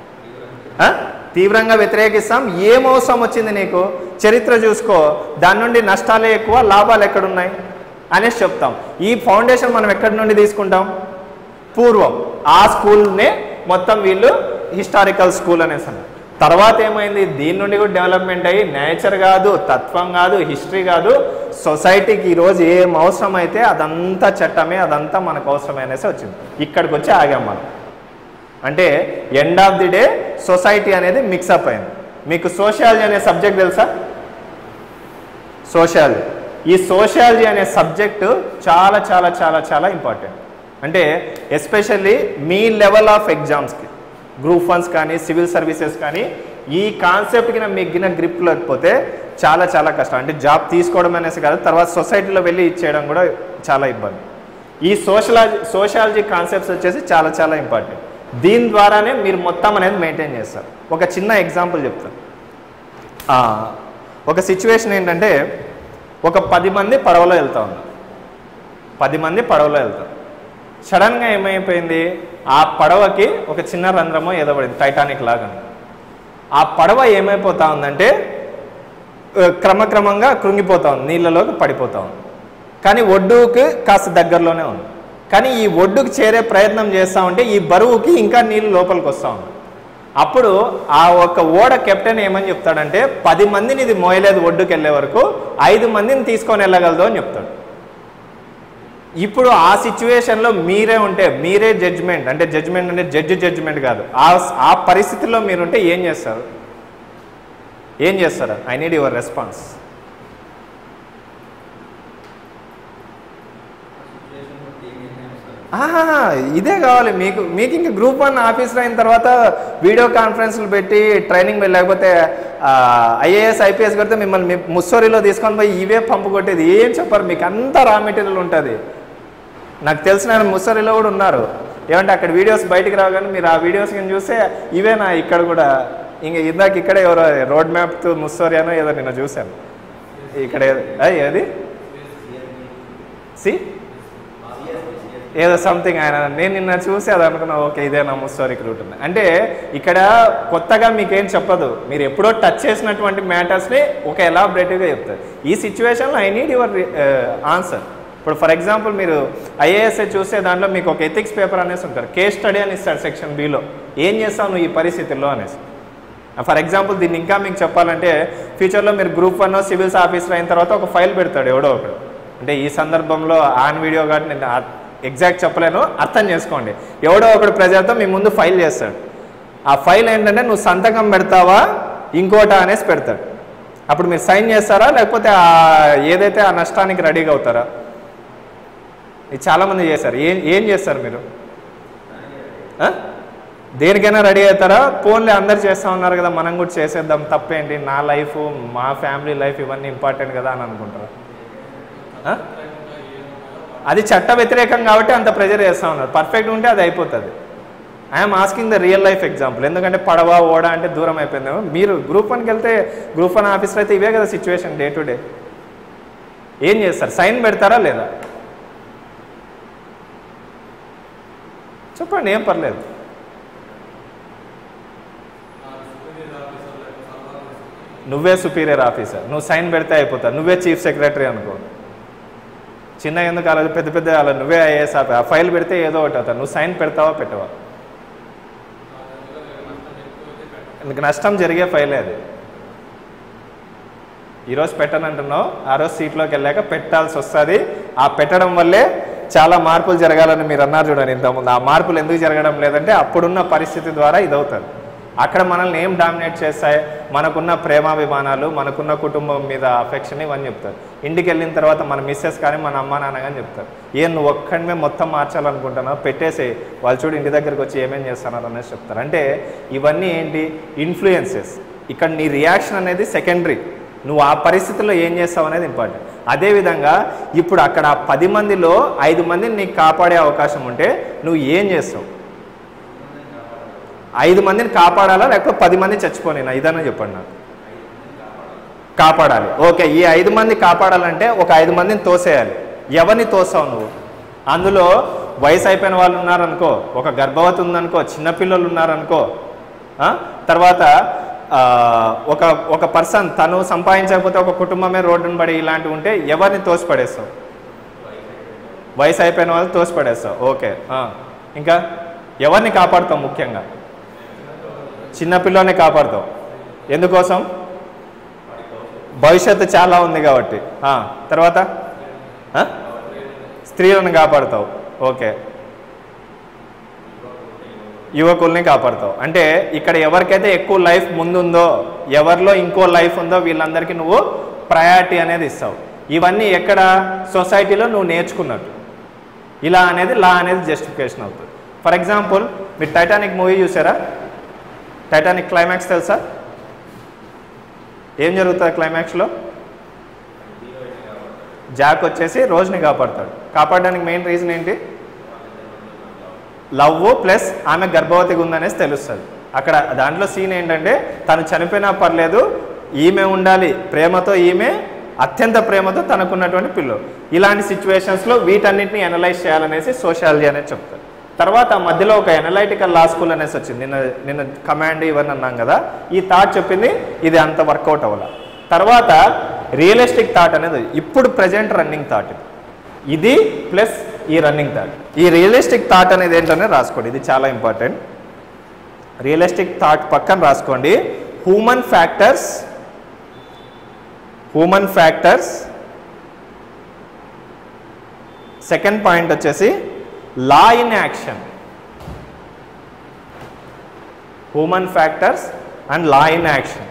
తీవ్రంగా వ్యతిరేకిస్తాం. ఏం అవసరం వచ్చింది నీకు? చరిత్ర చూసుకో, దాని నుండి నష్టాలే ఎక్కువ లాభాలు ఎక్కడున్నాయి అనేసి చెప్తాం. ఈ ఫౌండేషన్ మనం ఎక్కడి నుండి తీసుకుంటాం? పూర్వం ఆ స్కూల్నే మొత్తం వీళ్ళు హిస్టారికల్ స్కూల్ అనేసి అన్నారు. తర్వాత ఏమైంది? దీని నుండి కూడా డెవలప్మెంట్ అయ్యి నేచర్ కాదు, తత్వం కాదు, హిస్టరీ కాదు, సొసైటీకి ఈరోజు ఏం అవసరం అయితే అదంతా చట్టమే, అదంతా మనకు అవసరమే అనేసి వచ్చింది. ఇక్కడికి వచ్చి ఆగాం మనం. అంటే end of the day society అనేది మిక్సప్ అయింది. మీకు సోషియాలజీ అనే సబ్జెక్ట్ తెలుసా? సోషియాలజీ, ఈ సోషియాలజీ అనే సబ్జెక్టు చాలా చాలా చాలా చాలా ఇంపార్టెంట్. అంటే ఎస్పెషల్లీ మీ లెవెల్ ఆఫ్ ఎగ్జామ్స్కి, గ్రూప్ వన్స్ కానీ సివిల్ సర్వీసెస్ కానీ ఈ కాన్సెప్ట్కి మీకు గిన గ్రిప్ లేకపోతే చాలా చాలా కష్టం. అంటే జాబ్ తీసుకోవడం అనేసి కాదు, తర్వాత సొసైటీలో వెళ్ళి ఇచ్చేయడం కూడా చాలా ఇబ్బంది. ఈ సోషలాజీ సోషియాలజీ కాన్సెప్ట్స్ వచ్చేసి చాలా చాలా ఇంపార్టెంట్. దీని ద్వారానే మీరు మొత్తం అనేది మెయింటైన్ చేస్తారు. ఒక చిన్న ఎగ్జాంపుల్ చెప్తాను. ఒక సిచ్యువేషన్ ఏంటంటే, ఒక పది మంది పడవలో వెళ్తూ ఉన్నారు. పది మంది పడవలో వెళ్తారు. సడన్గా ఏమైపోయింది? ఆ పడవకి ఒక చిన్న రంధ్రమో ఏదో పడింది, టైటానిక్ లాగా. ఆ పడవ ఏమైపోతా ఉందంటే క్రమక్రమంగా కృంగిపోతా ఉంది, నీళ్ళలోకి పడిపోతా ఉంది. కానీ ఒడ్డుకి కాస్త దగ్గరలోనే ఉంది. కానీ ఈ ఒడ్డుకు చేరే ప్రయత్నం చేస్తూ ఉంటే ఈ బరువుకి ఇంకా నీళ్ళు లోపలికి వస్తూ ఉంది. అప్పుడు ఆ ఒక ఓడ కెప్టెన్ ఏమని చెప్తాడంటే, పది మందిని ఇది మోయలేదు ఒడ్డుకు వెళ్ళే వరకు, ఐదు మందిని తీసుకొని వెళ్ళగలదు అని చెప్తాడు. ఇప్పుడు ఆ సిచ్యువేషన్లో మీరే ఉంటే, మీరే జడ్జిమెంట్, అంటే జడ్జిమెంట్ అంటే జడ్జి జడ్జిమెంట్ కాదు, ఆ ఆ పరిస్థితిలో మీరుంటే ఏం చేస్తారు? ఏం చేస్తారు? I need your response. ఇదే కావాలి మీకు. మీకు ఇంకా గ్రూప్ వన్ ఆఫీస్లో అయిన తర్వాత వీడియో కాన్ఫరెన్స్లు పెట్టి ట్రైనింగ్ లేకపోతే ఐఏఎస్ ఐపీఎస్ కొడితే మిమ్మల్ని ముస్సోరీలో తీసుకొని పోయి ఇవే పంపు కొట్టేది ఏం చెప్పారు. మీకు అంతా రా మెటీరియల్ ఉంటుంది. నాకు తెలిసిన ముస్సోరీలో కూడా ఉన్నారు. ఏమంటే అక్కడ వీడియోస్ బయటికి రాగానే మీరు ఆ వీడియోస్ కింద చూస్తే ఇవేనా ఇక్కడ కూడా ఇంక ఇందాక ఇక్కడే ఎవరో రోడ్ మ్యాప్ ముస్సోరీ అనో ఏదో నేను చూశాను. ఇక్కడ ఏది సి ఏదో సంథింగ్ ఆయన నేను నిన్న చూసి అది అనుకున్నా, ఓకే ఇదే నా ముస్టోరిక్ రూట్ ఉంది అంటే ఇక్కడ కొత్తగా మీకేం చెప్పదు, మీరు ఎప్పుడో టచ్ చేసినటువంటి మ్యాటర్స్ని ఒక ఎలాబరేటివ్గా చెప్తారు. ఈ సిచ్యువేషన్లో ఐ నీడ్ యువర్ ఆన్సర్. ఇప్పుడు ఫర్ ఎగ్జాంపుల్ మీరు ఐఏఎస్ఏ చూస్తే దాంట్లో మీకు ఒక ఎథిక్స్ పేపర్ అనేసి ఉంటారు, కేస్ స్టడీ అని ఇస్తాడు సెక్షన్ బిలో, ఏం చేస్తావు నువ్వు ఈ పరిస్థితుల్లో అనేసి. ఫర్ ఎగ్జాంపుల్ దీన్ని ఇంకా మీకు చెప్పాలంటే ఫ్యూచర్లో మీరు గ్రూప్ వన్ సివిల్స్ ఆఫీసర్ అయిన తర్వాత ఒక ఫైల్ పెడతాడు ఎవడో ఒకడు, అంటే ఈ సందర్భంలో ఆన్ వీడియో కాబట్టి నేను ఎగ్జాక్ట్ చెప్పలేను, అర్థం చేసుకోండి. ఎవడో ఒకడు ప్రజలతో మీ ముందు ఫైల్ చేస్తాడు, ఆ ఫైల్ ఏంటంటే నువ్వు సంతకం పెడతావా ఇంకోటా అనేసి పెడతాడు. అప్పుడు మీరు సైన్ చేస్తారా లేకపోతే ఏదైతే ఆ నష్టానికి రెడీగా అవుతారా? ఇది చాలామంది చేశారు. ఏం ఏం చేస్తారు మీరు? దేనికైనా రెడీ అవుతారా? ఫోన్లే అందరు చేస్తూ ఉన్నారు కదా మనం కూడా చేసేద్దాం, తప్పేంటి, నా లైఫ్ మా ఫ్యామిలీ లైఫ్ ఇవన్నీ ఇంపార్టెంట్ కదా అని అనుకుంటారా? అది చట్ట వ్యతిరేకం కాబట్టి అంత ప్రెజర్ చేస్తూ ఉన్నారు. పర్ఫెక్ట్ ఉంటే అది అయిపోతుంది. I'm asking the real life example. ఎందుకంటే పడవ ఓడ అంటే దూరం అయిపోయిందేమో. మీరు గ్రూప్ వన్కి వెళ్తే గ్రూప్ వన్ ఆఫీసర్ అయితే ఇవే కదా సిచ్యువేషన్ డే టు డే. ఏం చేస్తారు? సైన్ పెడతారా లేదా? చెప్పండి, ఏం పర్లేదు. నువ్వే సుపీరియర్ ఆఫీసర్, నువ్వు సైన్ పెడితే అయిపోతావు. నువ్వే చీఫ్ సెక్రటరీ అనుకో, చిన్న ఎందుకు అలా పెద్ద పెద్ద అలా నువ్వే ఐఏఎస్ ఆఫీసర్, ఆ ఫైల్ పెడితే ఏదో ఒకటి అవుతావు. నువ్వు సైన్ పెడతావా పెట్టవా? ఎందుకు నష్టం జరిగే ఫైలే అది. ఈరోజు పెట్టనంటున్నావు, ఆ రోజు సీట్లోకి వెళ్ళాక పెట్టాల్సి వస్తుంది. ఆ పెట్టడం వల్లే చాలా మార్పులు జరగాలని మీరు అన్నారు చూడండి ఇంతకుముందు. ఆ మార్పులు ఎందుకు జరగడం లేదంటే అప్పుడున్న పరిస్థితి ద్వారా ఇది అవుతుంది. అక్కడ మనల్ని ఏం డామినేట్ చేస్తాయి? మనకున్న ప్రేమాభిమానాలు, మనకున్న కుటుంబం మీద అఫెక్షన్, ఇవన్నీ చెప్తారు. ఇంటికి వెళ్ళిన తర్వాత మన మిస్సెస్ కానీ మన అమ్మ నాన్న కానీ చెప్తారు, ఏం నువ్వు ఒక్కడిమే మొత్తం మార్చాలనుకుంటున్నావు, పెట్టేసే వాళ్ళు చూడు ఇంటి దగ్గరికి వచ్చి ఏమేం చేస్తున్నారు అనేసి చెప్తారు. అంటే ఇవన్నీ ఏంటి? ఇన్ఫ్లుయెన్సెస్. ఇక్కడ నీ రియాక్షన్ అనేది సెకండరీ, నువ్వు ఆ పరిస్థితుల్లో ఏం చేస్తావు అనేది ఇంపార్టెంట్. అదేవిధంగా ఇప్పుడు అక్కడ పది మందిలో ఐదు మందిని నీకు కాపాడే అవకాశం ఉంటే నువ్వు ఏం చేస్తావు? ఐదు మందిని కాపాడాలా లేకపోతే పది మంది చచ్చిపోయినా? ఇదన్నా చెప్పండి నాకు. కాపాడాలి. ఓకే, ఈ ఐదు మంది కాపాడాలంటే ఒక ఐదు మందిని తోసేయాలి. ఎవరిని తోస్తావు నువ్వు? అందులో వయసు అయిపోయిన వాళ్ళు ఉన్నారనుకో, ఒక గర్భవతి ఉందనుకో, చిన్నపిల్లలు ఉన్నారనుకో, తర్వాత ఒక ఒక పర్సన్ తను సంపాదించకపోతే ఒక కుటుంబమే రోడ్డును పడి ఇలాంటివి ఉంటే ఎవరిని తోసిపడేస్తావు? వయసు అయిపోయిన వాళ్ళు తోసిపడేస్తావు. ఓకే, ఇంకా ఎవరిని కాపాడుతావు? ముఖ్యంగా చిన్నపిల్లల్ని కాపాడుతావు. ఎందుకోసం? భవిష్యత్తు చాలా ఉంది కాబట్టి. తర్వాత స్త్రీలను కాపాడుతావు. ఓకే, యువకుల్ని కాపాడుతావు. అంటే ఇక్కడ ఎవరికైతే ఎక్కువ లైఫ్ ముందుందో, ఎవరిలో ఇంకో లైఫ్ ఉందో వీళ్ళందరికీ నువ్వు ప్రయారిటీ అనేది ఇస్తావు. ఇవన్నీ ఎక్కడ? సొసైటీలో నువ్వు నేర్చుకున్నట్టు. ఇలా అనేది లా అనేది జస్టిఫికేషన్ అవుతుంది. ఫర్ ఎగ్జాంపుల్ మీరు టైటానిక్ మూవీ చూసారా? టైటానిక్ క్లైమాక్స్ తెలుసా? ఏం జరుగుతుంది క్లైమాక్స్లో? జాక్ వచ్చేసి రోజ్ని కాపాడతాడు. కాపాడడానికి మెయిన్ రీజన్ ఏంటి? లవ్ ప్లస్ ఆమె గర్భవతిగా ఉందనేసి తెలుస్తుంది. అక్కడ దాంట్లో సీన్ ఏంటంటే తను చనిపోయినా పర్లేదు, ఈమె ఉండాలి, ప్రేమతో ఈమె అత్యంత ప్రేమతో తనకున్నటువంటి పిల్లలు. ఇలాంటి సిచ్యువేషన్స్లో వీటన్నిటిని అనలైజ్ చేయాలనేసి సోషాలజీ అనేది చెప్తారు. తర్వాత మధ్యలో ఒక ఎనలైటికల్ లా స్కూల్ అనేసి వచ్చింది. నిన్న నిన్న కమాండ్ ఇవన్నీ అన్నాం కదా, ఈ థాట్ చెప్పింది ఇది అంత వర్కౌట్ అవ్వాలి. తర్వాత రియలిస్టిక్ థాట్ అనేది ఇప్పుడు ప్రజెంట్ రన్నింగ్ థాట్ ఇది ప్లస్ ఈ రన్నింగ్ థాట్. ఈ రియలిస్టిక్ థాట్ అనేది ఏంటనే రాసుకోండి, ఇది చాలా ఇంపార్టెంట్. రియలిస్టిక్ థాట్ పక్కన రాసుకోండి. Human factors human factors second point వచ్చేసి law in action. Human factors and law in action.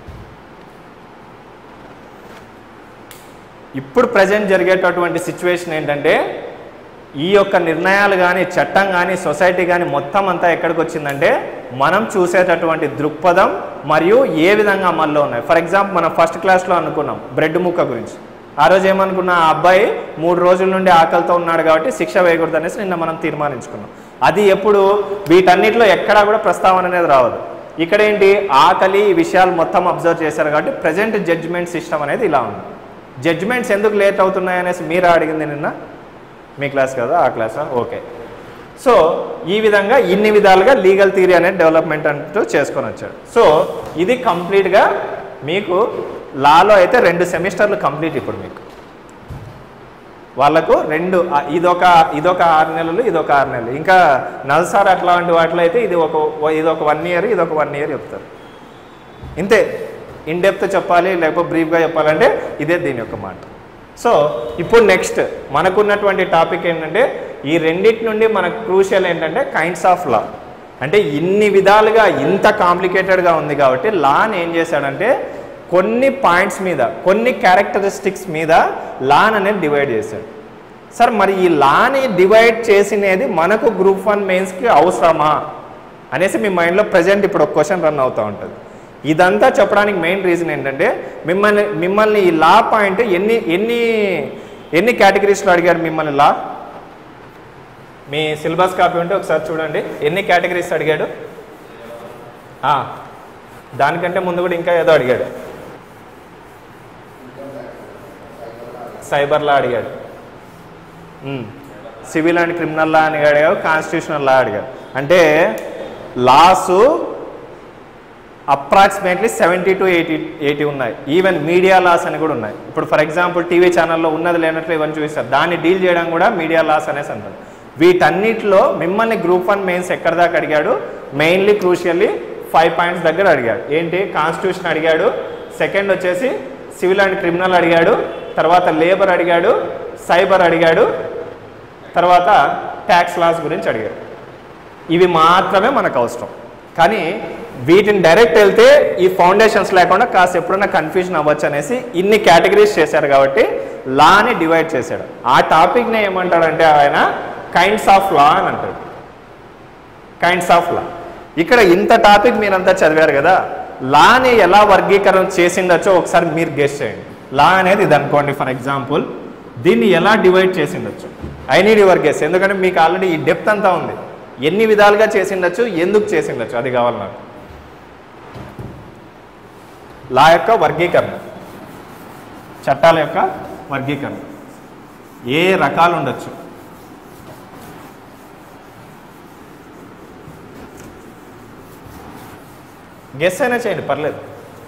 ఇప్పుడు ప్రజెంట్ జరిగేటటువంటి సిచ్యువేషన్ ఏంటంటే ఈ యొక్క నిర్ణయాలు కానీ చట్టం కానీ సొసైటీ కానీ మొత్తం అంతా ఎక్కడికి వచ్చిందంటే మనం చూసేటటువంటి దృక్పథం మరియు ఏ విధంగా అమల్లో ఉన్నాయి. ఫర్ ఎగ్జాంపుల్ మనం ఫస్ట్ క్లాస్లో అనుకున్నాం బ్రెడ్ ముక్క గురించి. ఆ రోజు ఏమనుకున్నా, ఆ అబ్బాయి మూడు రోజుల నుండి ఆకలితో ఉన్నాడు కాబట్టి శిక్ష వేయకూడదు అనేసి నిన్న మనం తీర్మానించుకున్నాం. అది ఎప్పుడు వీటన్నిటిలో ఎక్కడా కూడా ప్రస్తావన అనేది రావదు. ఇక్కడ ఏంటి, ఆకలి ఈ విషయాలు మొత్తం అబ్జర్వ్ చేశారు కాబట్టి ప్రజెంట్ జడ్జిమెంట్ సిస్టమ్ అనేది ఇలా ఉంది. జడ్జిమెంట్స్ ఎందుకు లేట్ అవుతున్నాయి అనేసి మీరు అడిగింది నిన్న. మీ క్లాస్ కదా, ఆ క్లాసా? ఓకే. సో ఈ విధంగా ఇన్ని విధాలుగా లీగల్ థియరీ అనేది డెవలప్మెంట్ అంటూ చేసుకొని వచ్చాడు. సో ఇది కంప్లీట్గా మీకు లాలో అయితే రెండు సెమిస్టర్లు కంప్లీట్. ఇప్పుడు మీకు వాళ్ళకు రెండు, ఇదొక ఇదొక ఆరు నెలలు, ఇదొక ఆరు నెలలు. ఇంకా నల్సార్ అట్లాంటి వాటిలో అయితే ఇది ఒక ఇదొక వన్ ఇయర్, ఇదొక వన్ ఇయర్ చెప్తారు. ఇంతే. ఇన్ డెప్త్ చెప్పాలి లేకపోతే బ్రీఫ్గా చెప్పాలంటే ఇదే దీని యొక్క మాట. సో ఇప్పుడు నెక్స్ట్ మనకున్నటువంటి టాపిక్ ఏంటంటే ఈ రెండింటి నుండి మనకు క్రూషియల్ ఏంటంటే కైండ్స్ ఆఫ్ లా. అంటే ఇన్ని విధాలుగా ఇంత కాంప్లికేటెడ్గా ఉంది కాబట్టి లాని ఏం చేశాడంటే కొన్ని పాయింట్స్ మీద, కొన్ని క్యారెక్టరిస్టిక్స్ మీద లాన్ అనేది డివైడ్ చేశాడు. సార్ మరి ఈ లాని డివైడ్ చేసినది మనకు గ్రూప్ వన్ మెయిన్స్కి అవసరమా అనేసి మీ మైండ్లో ప్రజెంట్ ఇప్పుడు ఒక క్వశ్చన్ రన్ అవుతూ ఉంటుంది. ఇదంతా చెప్పడానికి మెయిన్ రీజన్ ఏంటంటే మిమ్మల్ని మిమ్మల్ని ఈ లా పాయింట్ ఎన్ని ఎన్ని ఎన్ని కేటగిరీస్లో అడిగాడు మిమ్మల్ని లా? మీ సిలబస్ కాపీ ఉంటే ఒకసారి చూడండి. ఎన్ని కేటగిరీస్ అడిగాడు? దానికంటే ముందు కూడా ఇంకా ఏదో అడిగాడు. సైబర్ లా అడిగాడు, సివిల్ అండ్ క్రిమినల్ లా అని అడిగాడు, కాన్స్టిట్యూషనల్ లా అడిగాడు. అంటే laws approximately seventy to eighty eighty ఉన్నాయి. ఈవెన్ మీడియా లాస్ అని కూడా ఉన్నాయి. ఇప్పుడు ఫర్ ఎగ్జాంపుల్ టీవీ ఛానల్లో ఉన్నది లేనట్లు ఇవన్నీ చూపిస్తారు. దాన్ని డీల్ చేయడం కూడా మీడియా లాస్ అనేసి అంటారు. వీటన్నిటిలో మిమ్మల్ని గ్రూప్ వన్ మెయిన్స్ ఎక్కడ దాకా అడిగాడు? మెయిన్లీ క్రూషియల్లీ ఫైవ్ పాయింట్స్ దగ్గర అడిగాడు. ఏంటి? కాన్స్టిట్యూషన్ అడిగాడు, సెకండ్ వచ్చేసి సివిల్ అండ్ క్రిమినల్ అడిగాడు, తర్వాత లేబర్ అడిగాడు, సైబర్ అడిగాడు, తర్వాత ట్యాక్స్ లాస్ గురించి అడిగాడు. ఇవి మాత్రమే మనకు అవసరం. కానీ వీటిని డైరెక్ట్ వెళ్తే ఈ ఫౌండేషన్స్ లేకుండా కాస్త ఎప్పుడైనా కన్ఫ్యూజన్ అవ్వచ్చు అనేసి ఇన్ని కేటగిరీస్ చేశారు కాబట్టి లాని డివైడ్ చేశాడు. ఆ టాపిక్ని ఏమంటాడంటే ఆయన కైండ్స్ ఆఫ్ లా అని అంటాడు. Kinds of law. ఇక్కడ ఇంత టాపిక్ మీరంతా చదివారు కదా, లాని ఎలా వర్గీకరణ చేసిండొచ్చో ఒకసారి మీరు గెస్ చేయండి. లా అనేది ఇది అనుకోండి ఫర్ ఎగ్జాంపుల్, దీన్ని ఎలా డివైడ్ చేసిండొచ్చు? I need your guess. ఎందుకంటే మీకు ఆల్రెడీ ఈ డెప్త్ అంతా ఉంది. ఎన్ని విధాలుగా చేసిండొచ్చు, ఎందుకు చేసిండొచ్చు, అది కావాలి నాకు. లా యొక్క వర్గీకరణ, చట్టాల యొక్క వర్గీకరణ ఏ రకాలు ఉండొచ్చు? గెస్ అయినా చేయండి, పర్లేదు.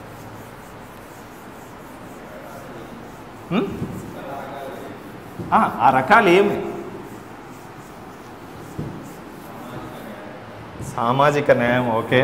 ఆ రకాలు ఏమి? సామాజిక న్యాయం, ఓకే.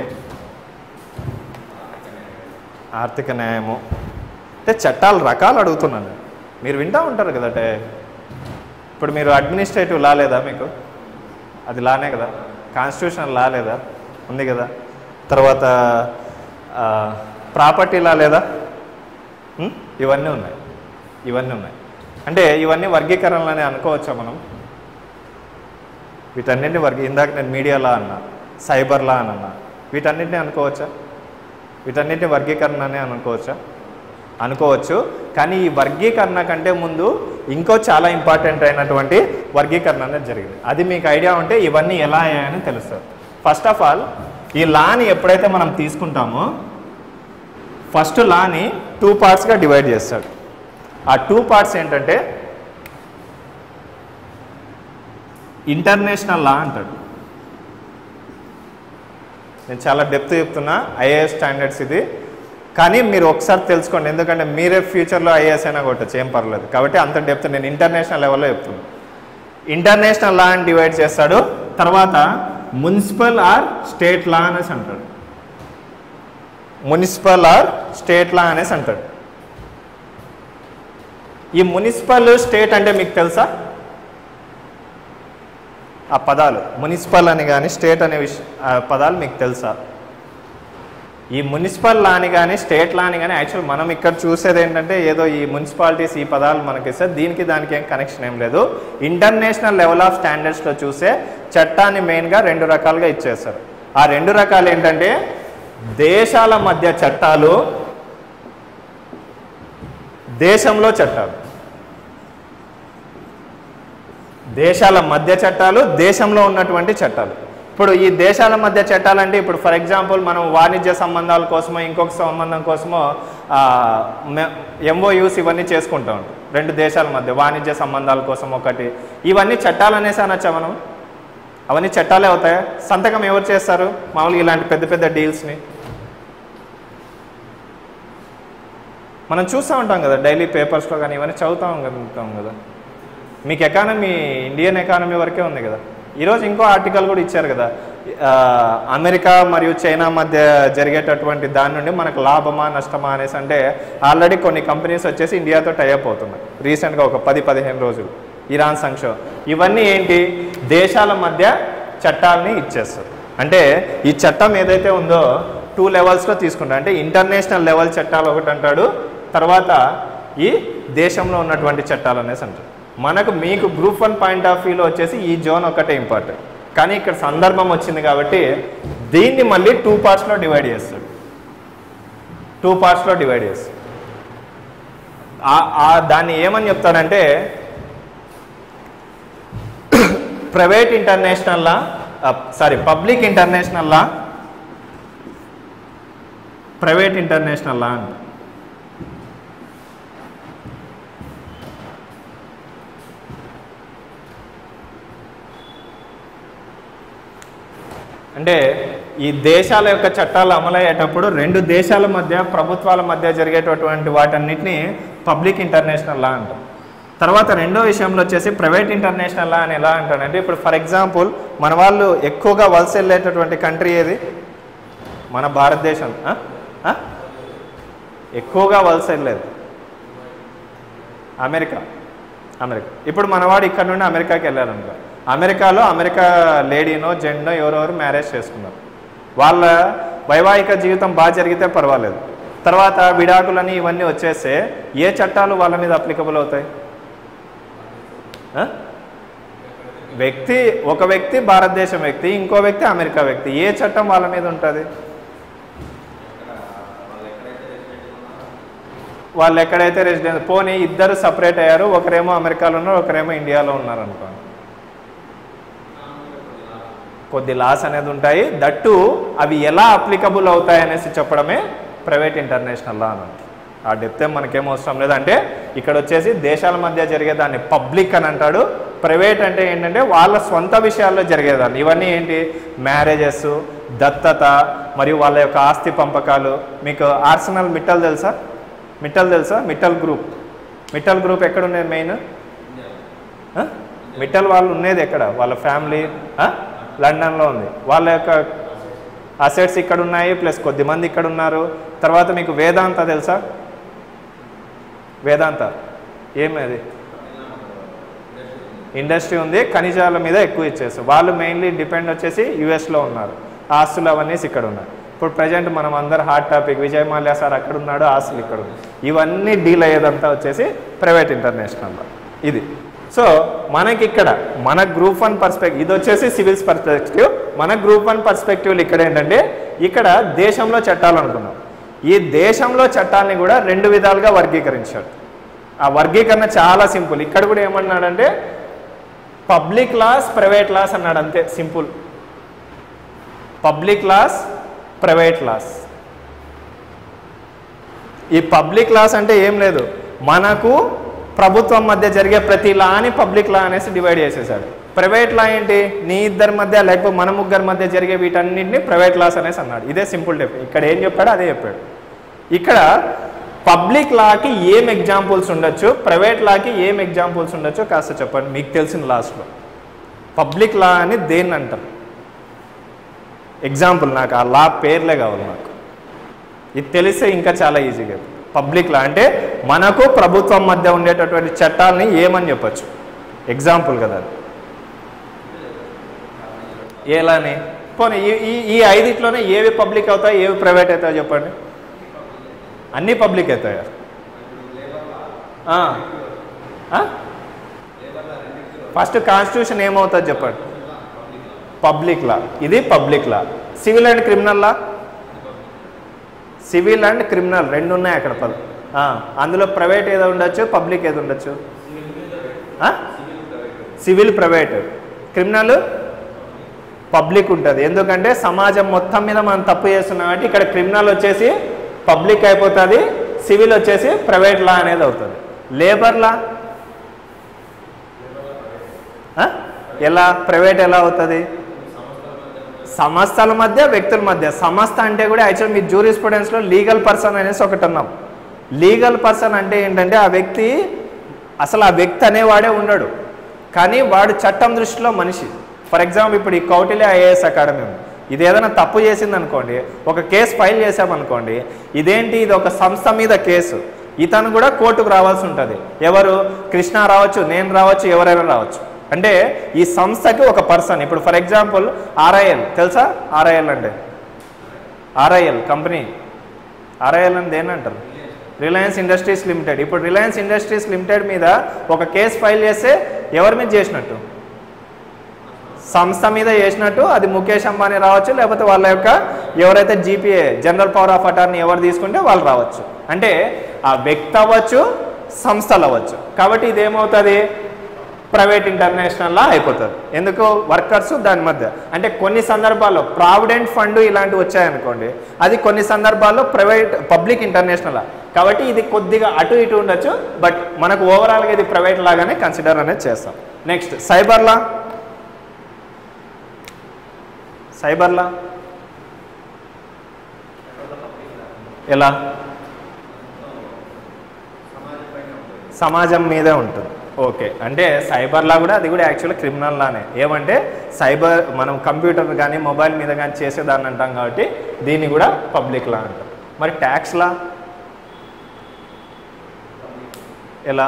ఆర్థిక న్యాయము. అంటే చట్టాల రకాలు అడుగుతున్నాను. మీరు వింటూ ఉంటారు కదా. అంటే ఇప్పుడు మీరు అడ్మినిస్ట్రేటివ్ లా లేదా మీకు? అది లానే కదా. కాన్స్టిట్యూషనల్ లా లేదా? ఉంది కదా. తర్వాత ప్రాపర్టీ లా లేదా? ఇవన్నీ ఉన్నాయి, ఇవన్నీ ఉన్నాయి. అంటే ఇవన్నీ వర్గీకరణలని అనుకోవచ్చా మనం? వీటన్నింటినీ వర్గీ ఇందాక నేను మీడియా లా అన్నా, సైబర్ లా అని అన్నా, వీటన్నింటినీ అనుకోవచ్చా? వీటన్నింటినీ వర్గీకరణ అని అనుకోవచ్చా? అనుకోవచ్చు. కానీ ఈ వర్గీకరణ కంటే ముందు ఇంకో చాలా ఇంపార్టెంట్ అయినటువంటి వర్గీకరణ అనేది జరిగింది. అది మీకు ఐడియా ఉంటే ఇవన్నీ ఎలా అయ్యాయని తెలుస్తుంది. ఫస్ట్ ఆఫ్ ఆల్ ఈ లాని ఎప్పుడైతే మనం తీసుకుంటామో ఫస్ట్ లాని టూ పార్ట్స్గా డివైడ్ చేస్తాడు. ఆ టూ పార్ట్స్ ఏంటంటే ఇంటర్నేషనల్ లా అంటాడు. నేను చాలా డెప్త్ చెప్తున్నా, ఐఏఎస్ స్టాండర్డ్స్ ఇది. కానీ మీరు ఒకసారి తెలుసుకోండి, ఎందుకంటే మీరే ఫ్యూచర్లో ఐఏఎస్ అయినా కొట్టచ్చు, ఏం పర్లేదు. కాబట్టి అంత డెప్త్ నేను ఇంటర్నేషనల్ లెవెల్లో చెప్తున్నా. ఇంటర్నేషనల్ లా అని డివైడ్ చేస్తాడు. తర్వాత మున్సిపల్ ఆర్ స్టేట్ లా అనేసి అంటాడు. మున్సిపల్ ఆర్ స్టేట్ లా అనేసి అంటాడు. ఈ మున్సిపల్ స్టేట్ అంటే మీకు తెలుసా? ఆ పదాలు మున్సిపల్ అని కానీ స్టేట్ అనే విష పదాలు మీకు తెలుసా? ఈ మున్సిపల్ లా అని కానీ స్టేట్ లా అని కానీ యాక్చువల్ మనం ఇక్కడ చూసేది ఏంటంటే ఏదో ఈ మున్సిపాలిటీస్ ఈ పదాలు మనకి ఇస్తే దీనికి దానికి ఏం కనెక్షన్ ఏం లేదు. ఇంటర్నేషనల్ లెవెల్ ఆఫ్ స్టాండర్డ్స్లో చూసే చట్టాన్ని మెయిన్గా రెండు రకాలుగా ఇచ్చేస్తారు. ఆ రెండు రకాలు ఏంటంటే దేశాల మధ్య చట్టాలు, దేశంలో చట్టాలు. దేశాల మధ్య చట్టాలు, దేశంలో ఉన్నటువంటి చట్టాలు. ఇప్పుడు ఈ దేశాల మధ్య చట్టాలంటే ఇప్పుడు ఫర్ ఎగ్జాంపుల్ మనం వాణిజ్య సంబంధాల కోసమో ఇంకొక సంబంధం కోసమో ఎంఓయూస్ ఇవన్నీ చేసుకుంటూ ఉంటాం రెండు దేశాల మధ్య వాణిజ్య సంబంధాల కోసం ఒకటి. ఇవన్నీ చట్టాలు అనేసి అనొచ్చా మనం? అవన్నీ చట్టాలే అవుతాయా? సంతకం ఎవరు చేస్తారు మామూలుగా ఇలాంటి పెద్ద పెద్ద డీల్స్ని? మనం చూస్తూ ఉంటాం కదా డైలీ పేపర్స్లో కానీ ఇవన్నీ చదువుతూ ఉంటాం కదా. మీకు ఎకానమీ ఇండియన్ ఎకానమీ వరకే ఉంది కదా. ఈరోజు ఇంకో ఆర్టికల్ కూడా ఇచ్చారు కదా, అమెరికా మరియు చైనా మధ్య జరిగేటటువంటి దాని నుండి మనకు లాభమా నష్టమా అనేసి. అంటే ఆల్రెడీ కొన్ని కంపెనీస్ వచ్చేసి ఇండియాతో టైఅప్ అవుతున్నాయి రీసెంట్గా ఒక పది పదిహేను రోజులు. ఇరాన్ సంక్షోభం ఇవన్నీ ఏంటి, దేశాల మధ్య చట్టాలని ఇచ్చేస్తారు. అంటే ఈ చట్టం ఏదైతే ఉందో టూ లెవెల్స్లో తీసుకుంటారు. అంటే ఇంటర్నేషనల్ లెవెల్ చట్టాలు ఒకటి అంటాడు, తర్వాత ఈ దేశంలో ఉన్నటువంటి చట్టాలు అనేసి అంటారు. మనకు మీకు గ్రూప్ వన్ పాయింట్ ఆఫ్ వ్యూలో వచ్చేసి ఈ జోన్ ఒకటే ఇంపార్టెంట్. కానీ ఇక్కడ సందర్భం వచ్చింది కాబట్టి దీన్ని మళ్ళీ టూ పార్ట్స్లో డివైడ్ చేస్తాడు. టూ పార్ట్స్లో డివైడ్ చేస్తాడు. దాన్ని ఏమని చెప్తాడంటే private international law, sorry public international law, private international law అంట. అంటే ఈ దేశాల యొక్క చట్టాలు అమలయ్యేటప్పుడు రెండు దేశాల మధ్య ప్రభుత్వాల మధ్య జరిగేటటువంటి వాటన్నిటిని పబ్లిక్ ఇంటర్నేషనల్ లా అంటాం. తర్వాత రెండో విషయంలో వచ్చేసి ప్రైవేట్ ఇంటర్నేషనల్ లా అని ఎలా అంటాడంటే, ఇప్పుడు ఫర్ ఎగ్జాంపుల్ మన వాళ్ళు ఎక్కువగా వలస వెళ్ళేటటువంటి కంట్రీ ఏది? మన భారతదేశం. ఎక్కువగా వలస వెళ్ళేది అమెరికా. అమెరికా ఇప్పుడు మనవాడు ఇక్కడ నుండి అమెరికాకి వెళ్ళారనుకో, అమెరికాలో అమెరికా లేడీనో జెంట్నో ఎవరెవరు మ్యారేజ్ చేసుకున్నారు, వాళ్ళ వైవాహిక జీవితం బాగా జరిగితే పర్వాలేదు. తర్వాత విడాకులని ఇవన్నీ వచ్చేస్తే ఏ చట్టాలు వాళ్ళ మీద అప్లికబుల్ అవుతాయి? వ్యక్తి ఒక వ్యక్తి భారతదేశం వ్యక్తి, ఇంకో వ్యక్తి అమెరికా వ్యక్తి, ఏ చట్టం వాళ్ళ మీద ఉంటుంది? వాళ్ళు ఎక్కడైతే రెసిడెన్స్, పోనీ ఇద్దరు సపరేట్ అయ్యారు, ఒకరేమో అమెరికాలో ఉన్నారు ఒకరేమో ఇండియాలో ఉన్నారు అనుకోండి, కొద్ది లాస్ అనేది ఉంటాయి. దట్టు అవి ఎలా అప్లికబుల్ అవుతాయి అనేసి చెప్పడమే ప్రైవేట్ ఇంటర్నేషనల్ లా అని. ఆ డెప్త్ ఏం మనకేం అవసరం లేదంటే ఇక్కడ వచ్చేసి దేశాల మధ్య జరిగేదాన్ని పబ్లిక్ అని అంటాడు. ప్రైవేట్ అంటే ఏంటంటే వాళ్ళ సొంత విషయాల్లో జరిగేదాన్ని. ఇవన్నీ ఏంటి, మ్యారేజెస్, దత్తత మరియు వాళ్ళ యొక్క ఆస్తి పంపకాలు. మీకు ఆర్సనల్ మిట్టల్ తెలుసా? మిట్టల్ తెలుసా? మిట్టల్ గ్రూప్. మిట్టల్ గ్రూప్ ఎక్కడ ఉండేది మెయిన్? మిట్టల్ వాళ్ళు ఉండేది ఎక్కడ? వాళ్ళ ఫ్యామిలీ లండన్లో ఉంది. వాళ్ళ యొక్క అసెట్స్ ఇక్కడ ఉన్నాయి, ప్లస్ కొద్దిమంది ఇక్కడ ఉన్నారు. తర్వాత మీకు వేదాంత తెలుసా? వేదాంత ఏమది? ఇండస్ట్రీ ఉంది, ఖనిజాల మీద ఎక్కువ ఇచ్చేస్తారు. వాళ్ళు మెయిన్లీ డిపెండ్ వచ్చేసి యుఎస్లో ఉన్నారు, ఆస్తులు అవన్నీ ఇక్కడ ఉన్నాయి. ఇప్పుడు ప్రజెంట్ మనం అందరు hot topic Vijay Mallya sir అక్కడ ఉన్నాడు, ఆస్తులు ఇక్కడ ఉంది. ఇవన్నీ డీల్ అయ్యేదంతా వచ్చేసి ప్రైవేట్ ఇంటర్నేషనల్లో ఇది. సో మనకి ఇక్కడ మన గ్రూప్ వన్ పర్స్పెక్టివ్ ఇది వచ్చేసి సివిల్స్ పర్స్పెక్టివ్. మన గ్రూప్ వన్ పర్స్పెక్టివ్లు ఇక్కడ ఏంటంటే ఇక్కడ దేశంలో చట్టాలు అనుకున్నాం. ఈ దేశంలో చట్టాలని కూడా రెండు విధాలుగా వర్గీకరించాడు. ఆ వర్గీకరణ చాలా సింపుల్. ఇక్కడ కూడా ఏమన్నాడంటే పబ్లిక్ లాస్, ప్రైవేట్ లాస్ అన్నాడు, అంతే simple. Public laws, private laws. ఈ పబ్లిక్ లాస్ అంటే ఏం లేదు, మనకు ప్రభుత్వం మధ్య జరిగే ప్రతి లా అని పబ్లిక్ లా అనేసి డివైడ్ చేసేసాడు. ప్రైవేట్ లా ఏంటి, నీ ఇద్దరి మధ్య లేకపోతే మన ముగ్గురి మధ్య జరిగే వీటన్నింటినీ ప్రైవేట్ లాస్ అనేసి అన్నాడు. ఇదే సింపుల్ టైప్. ఇక్కడ ఏం చెప్పాడో అదే చెప్పాడు. ఇక్కడ పబ్లిక్ లాకి ఏం ఎగ్జాంపుల్స్ ఉండొచ్చు, ప్రైవేట్ లాకి ఏం ఎగ్జాంపుల్స్ ఉండొచ్చు కాస్త చెప్పండి మీకు తెలిసిన లాస్ట్లో. పబ్లిక్ లా అని దేన్ని అంటారు? ఎగ్జాంపుల్ నాకు ఆ లా పేర్లే కావాలి నాకు. ఇది తెలిస్తే ఇంకా చాలా ఈజీగా. పబ్లిక్ లా అంటే మనకు ప్రభుత్వం మధ్య ఉండేటటువంటి చట్టాలని ఏమని చెప్పచ్చు? ఎగ్జాంపుల్ కదా అది. ఏలాని పోనీ ఈ ఈ ఐదిట్లోనే ఏవి పబ్లిక్ అవుతాయి, ఏవి ప్రైవేట్ అవుతాయో చెప్పండి. అన్నీ పబ్లిక్ అవుతాయా? ఫస్ట్ కాన్స్టిట్యూషన్ ఏమవుతుంది చెప్పండి? Public law. ఇది public law. Civil and criminal law, civil and criminal రెండు ఉన్నాయి అక్కడ పద. అందులో ప్రైవేట్ ఏదో ఉండొచ్చు, పబ్లిక్ ఏదో ఉండొచ్చు. సివిల్ ప్రైవేట్, క్రిమినల్ పబ్లిక్ ఉంటుంది. ఎందుకంటే సమాజం మొత్తం మీద మనం తప్పు చేస్తున్నాం కాబట్టి ఇక్కడ క్రిమినల్ వచ్చేసి పబ్లిక్ అయిపోతుంది, సివిల్ వచ్చేసి ప్రైవేట్ లా అనేది అవుతుంది. లేబర్ లా ఎలా ప్రైవేట్ ఎలా అవుతుంది? సంస్థల మధ్య వ్యక్తుల మధ్య. సంస్థ అంటే కూడా యాక్చువల్ మీ జ్యూరిస్ప్రుడెన్స్లో లీగల్ పర్సన్ అనేసి ఒకటి అన్నాం. లీగల్ పర్సన్ అంటే ఏంటంటే ఆ వ్యక్తి అసలు ఆ వ్యక్తి అనేవాడే ఉండడు, కానీ వాడు చట్టం దృష్టిలో మనిషి. ఫర్ ఎగ్జాంపుల్ ఇప్పుడు ఈ కౌటిల్య ఐఏఎస్ అకాడమీ ఉంది, ఇది ఏదైనా తప్పు చేసింది అనుకోండి, ఒక కేసు ఫైల్ చేసామనుకోండి, ఇదేంటి ఇది ఒక సంస్థ మీద కేసు, ఇతను కూడా కోర్టుకు రావాల్సి ఉంటుంది. ఎవరు? కృష్ణ రావచ్చు, నేను రావచ్చు, ఎవరైనా రావచ్చు. అంటే ఈ సంస్థకి ఒక పర్సన్. ఇప్పుడు ఫర్ ఎగ్జాంపుల్ ఆర్ఐఎల్ తెలుసా? ఆర్ఐఎల్ అంటే ఆర్ఐఎల్ కంపెనీ. ఆర్ఐఎల్ అని దేని అంటారు? Reliance Industries Limited. ఇప్పుడు రిలయన్స్ ఇండస్ట్రీస్ లిమిటెడ్ మీద ఒక కేసు ఫైల్ చేస్తే ఎవరి మీద చేసినట్టు? సంస్థ మీద చేసినట్టు. అది ముఖేష్ అంబానీ రావచ్చు, లేకపోతే వాళ్ళ యొక్క ఎవరైతే GPA general power of attorney ఎవరు తీసుకుంటే వాళ్ళు రావచ్చు. అంటే ఆ వ్యక్తి అవ్వచ్చు, సంస్థలు అవ్వచ్చు. కాబట్టి ఇదేమవుతుంది? ప్రైవేట్ ఇంటర్నేషనల్లా అయిపోతుంది. ఎందుకు? వర్కర్స్ దాని మధ్య. అంటే కొన్ని సందర్భాల్లో ప్రావిడెంట్ ఫండ్ ఇలాంటివి వచ్చాయనుకోండి, అది కొన్ని సందర్భాల్లో ప్రైవేట్ పబ్లిక్ ఇంటర్నేషనల్. కాబట్టి ఇది కొద్దిగా అటు ఇటు ఉండొచ్చు, బట్ మనకు ఓవరాల్గా ఇది ప్రైవేట్ లాగానే కన్సిడర్ అనేది చేస్తాం. Next cyber law. Cyber law ఎలా? సమాజం మీదే ఉంటుంది. ఓకే, అంటే సైబర్ లా కూడా అది కూడా యాక్చువల్గా క్రిమినల్ లానే. ఏమంటే సైబర్ మనం కంప్యూటర్ కానీ మొబైల్ మీద కానీ చేసేదాన్ని అంటాం కాబట్టి దీన్ని కూడా పబ్లిక్ లా అంటాం. మరి ట్యాక్స్ లా ఎలా?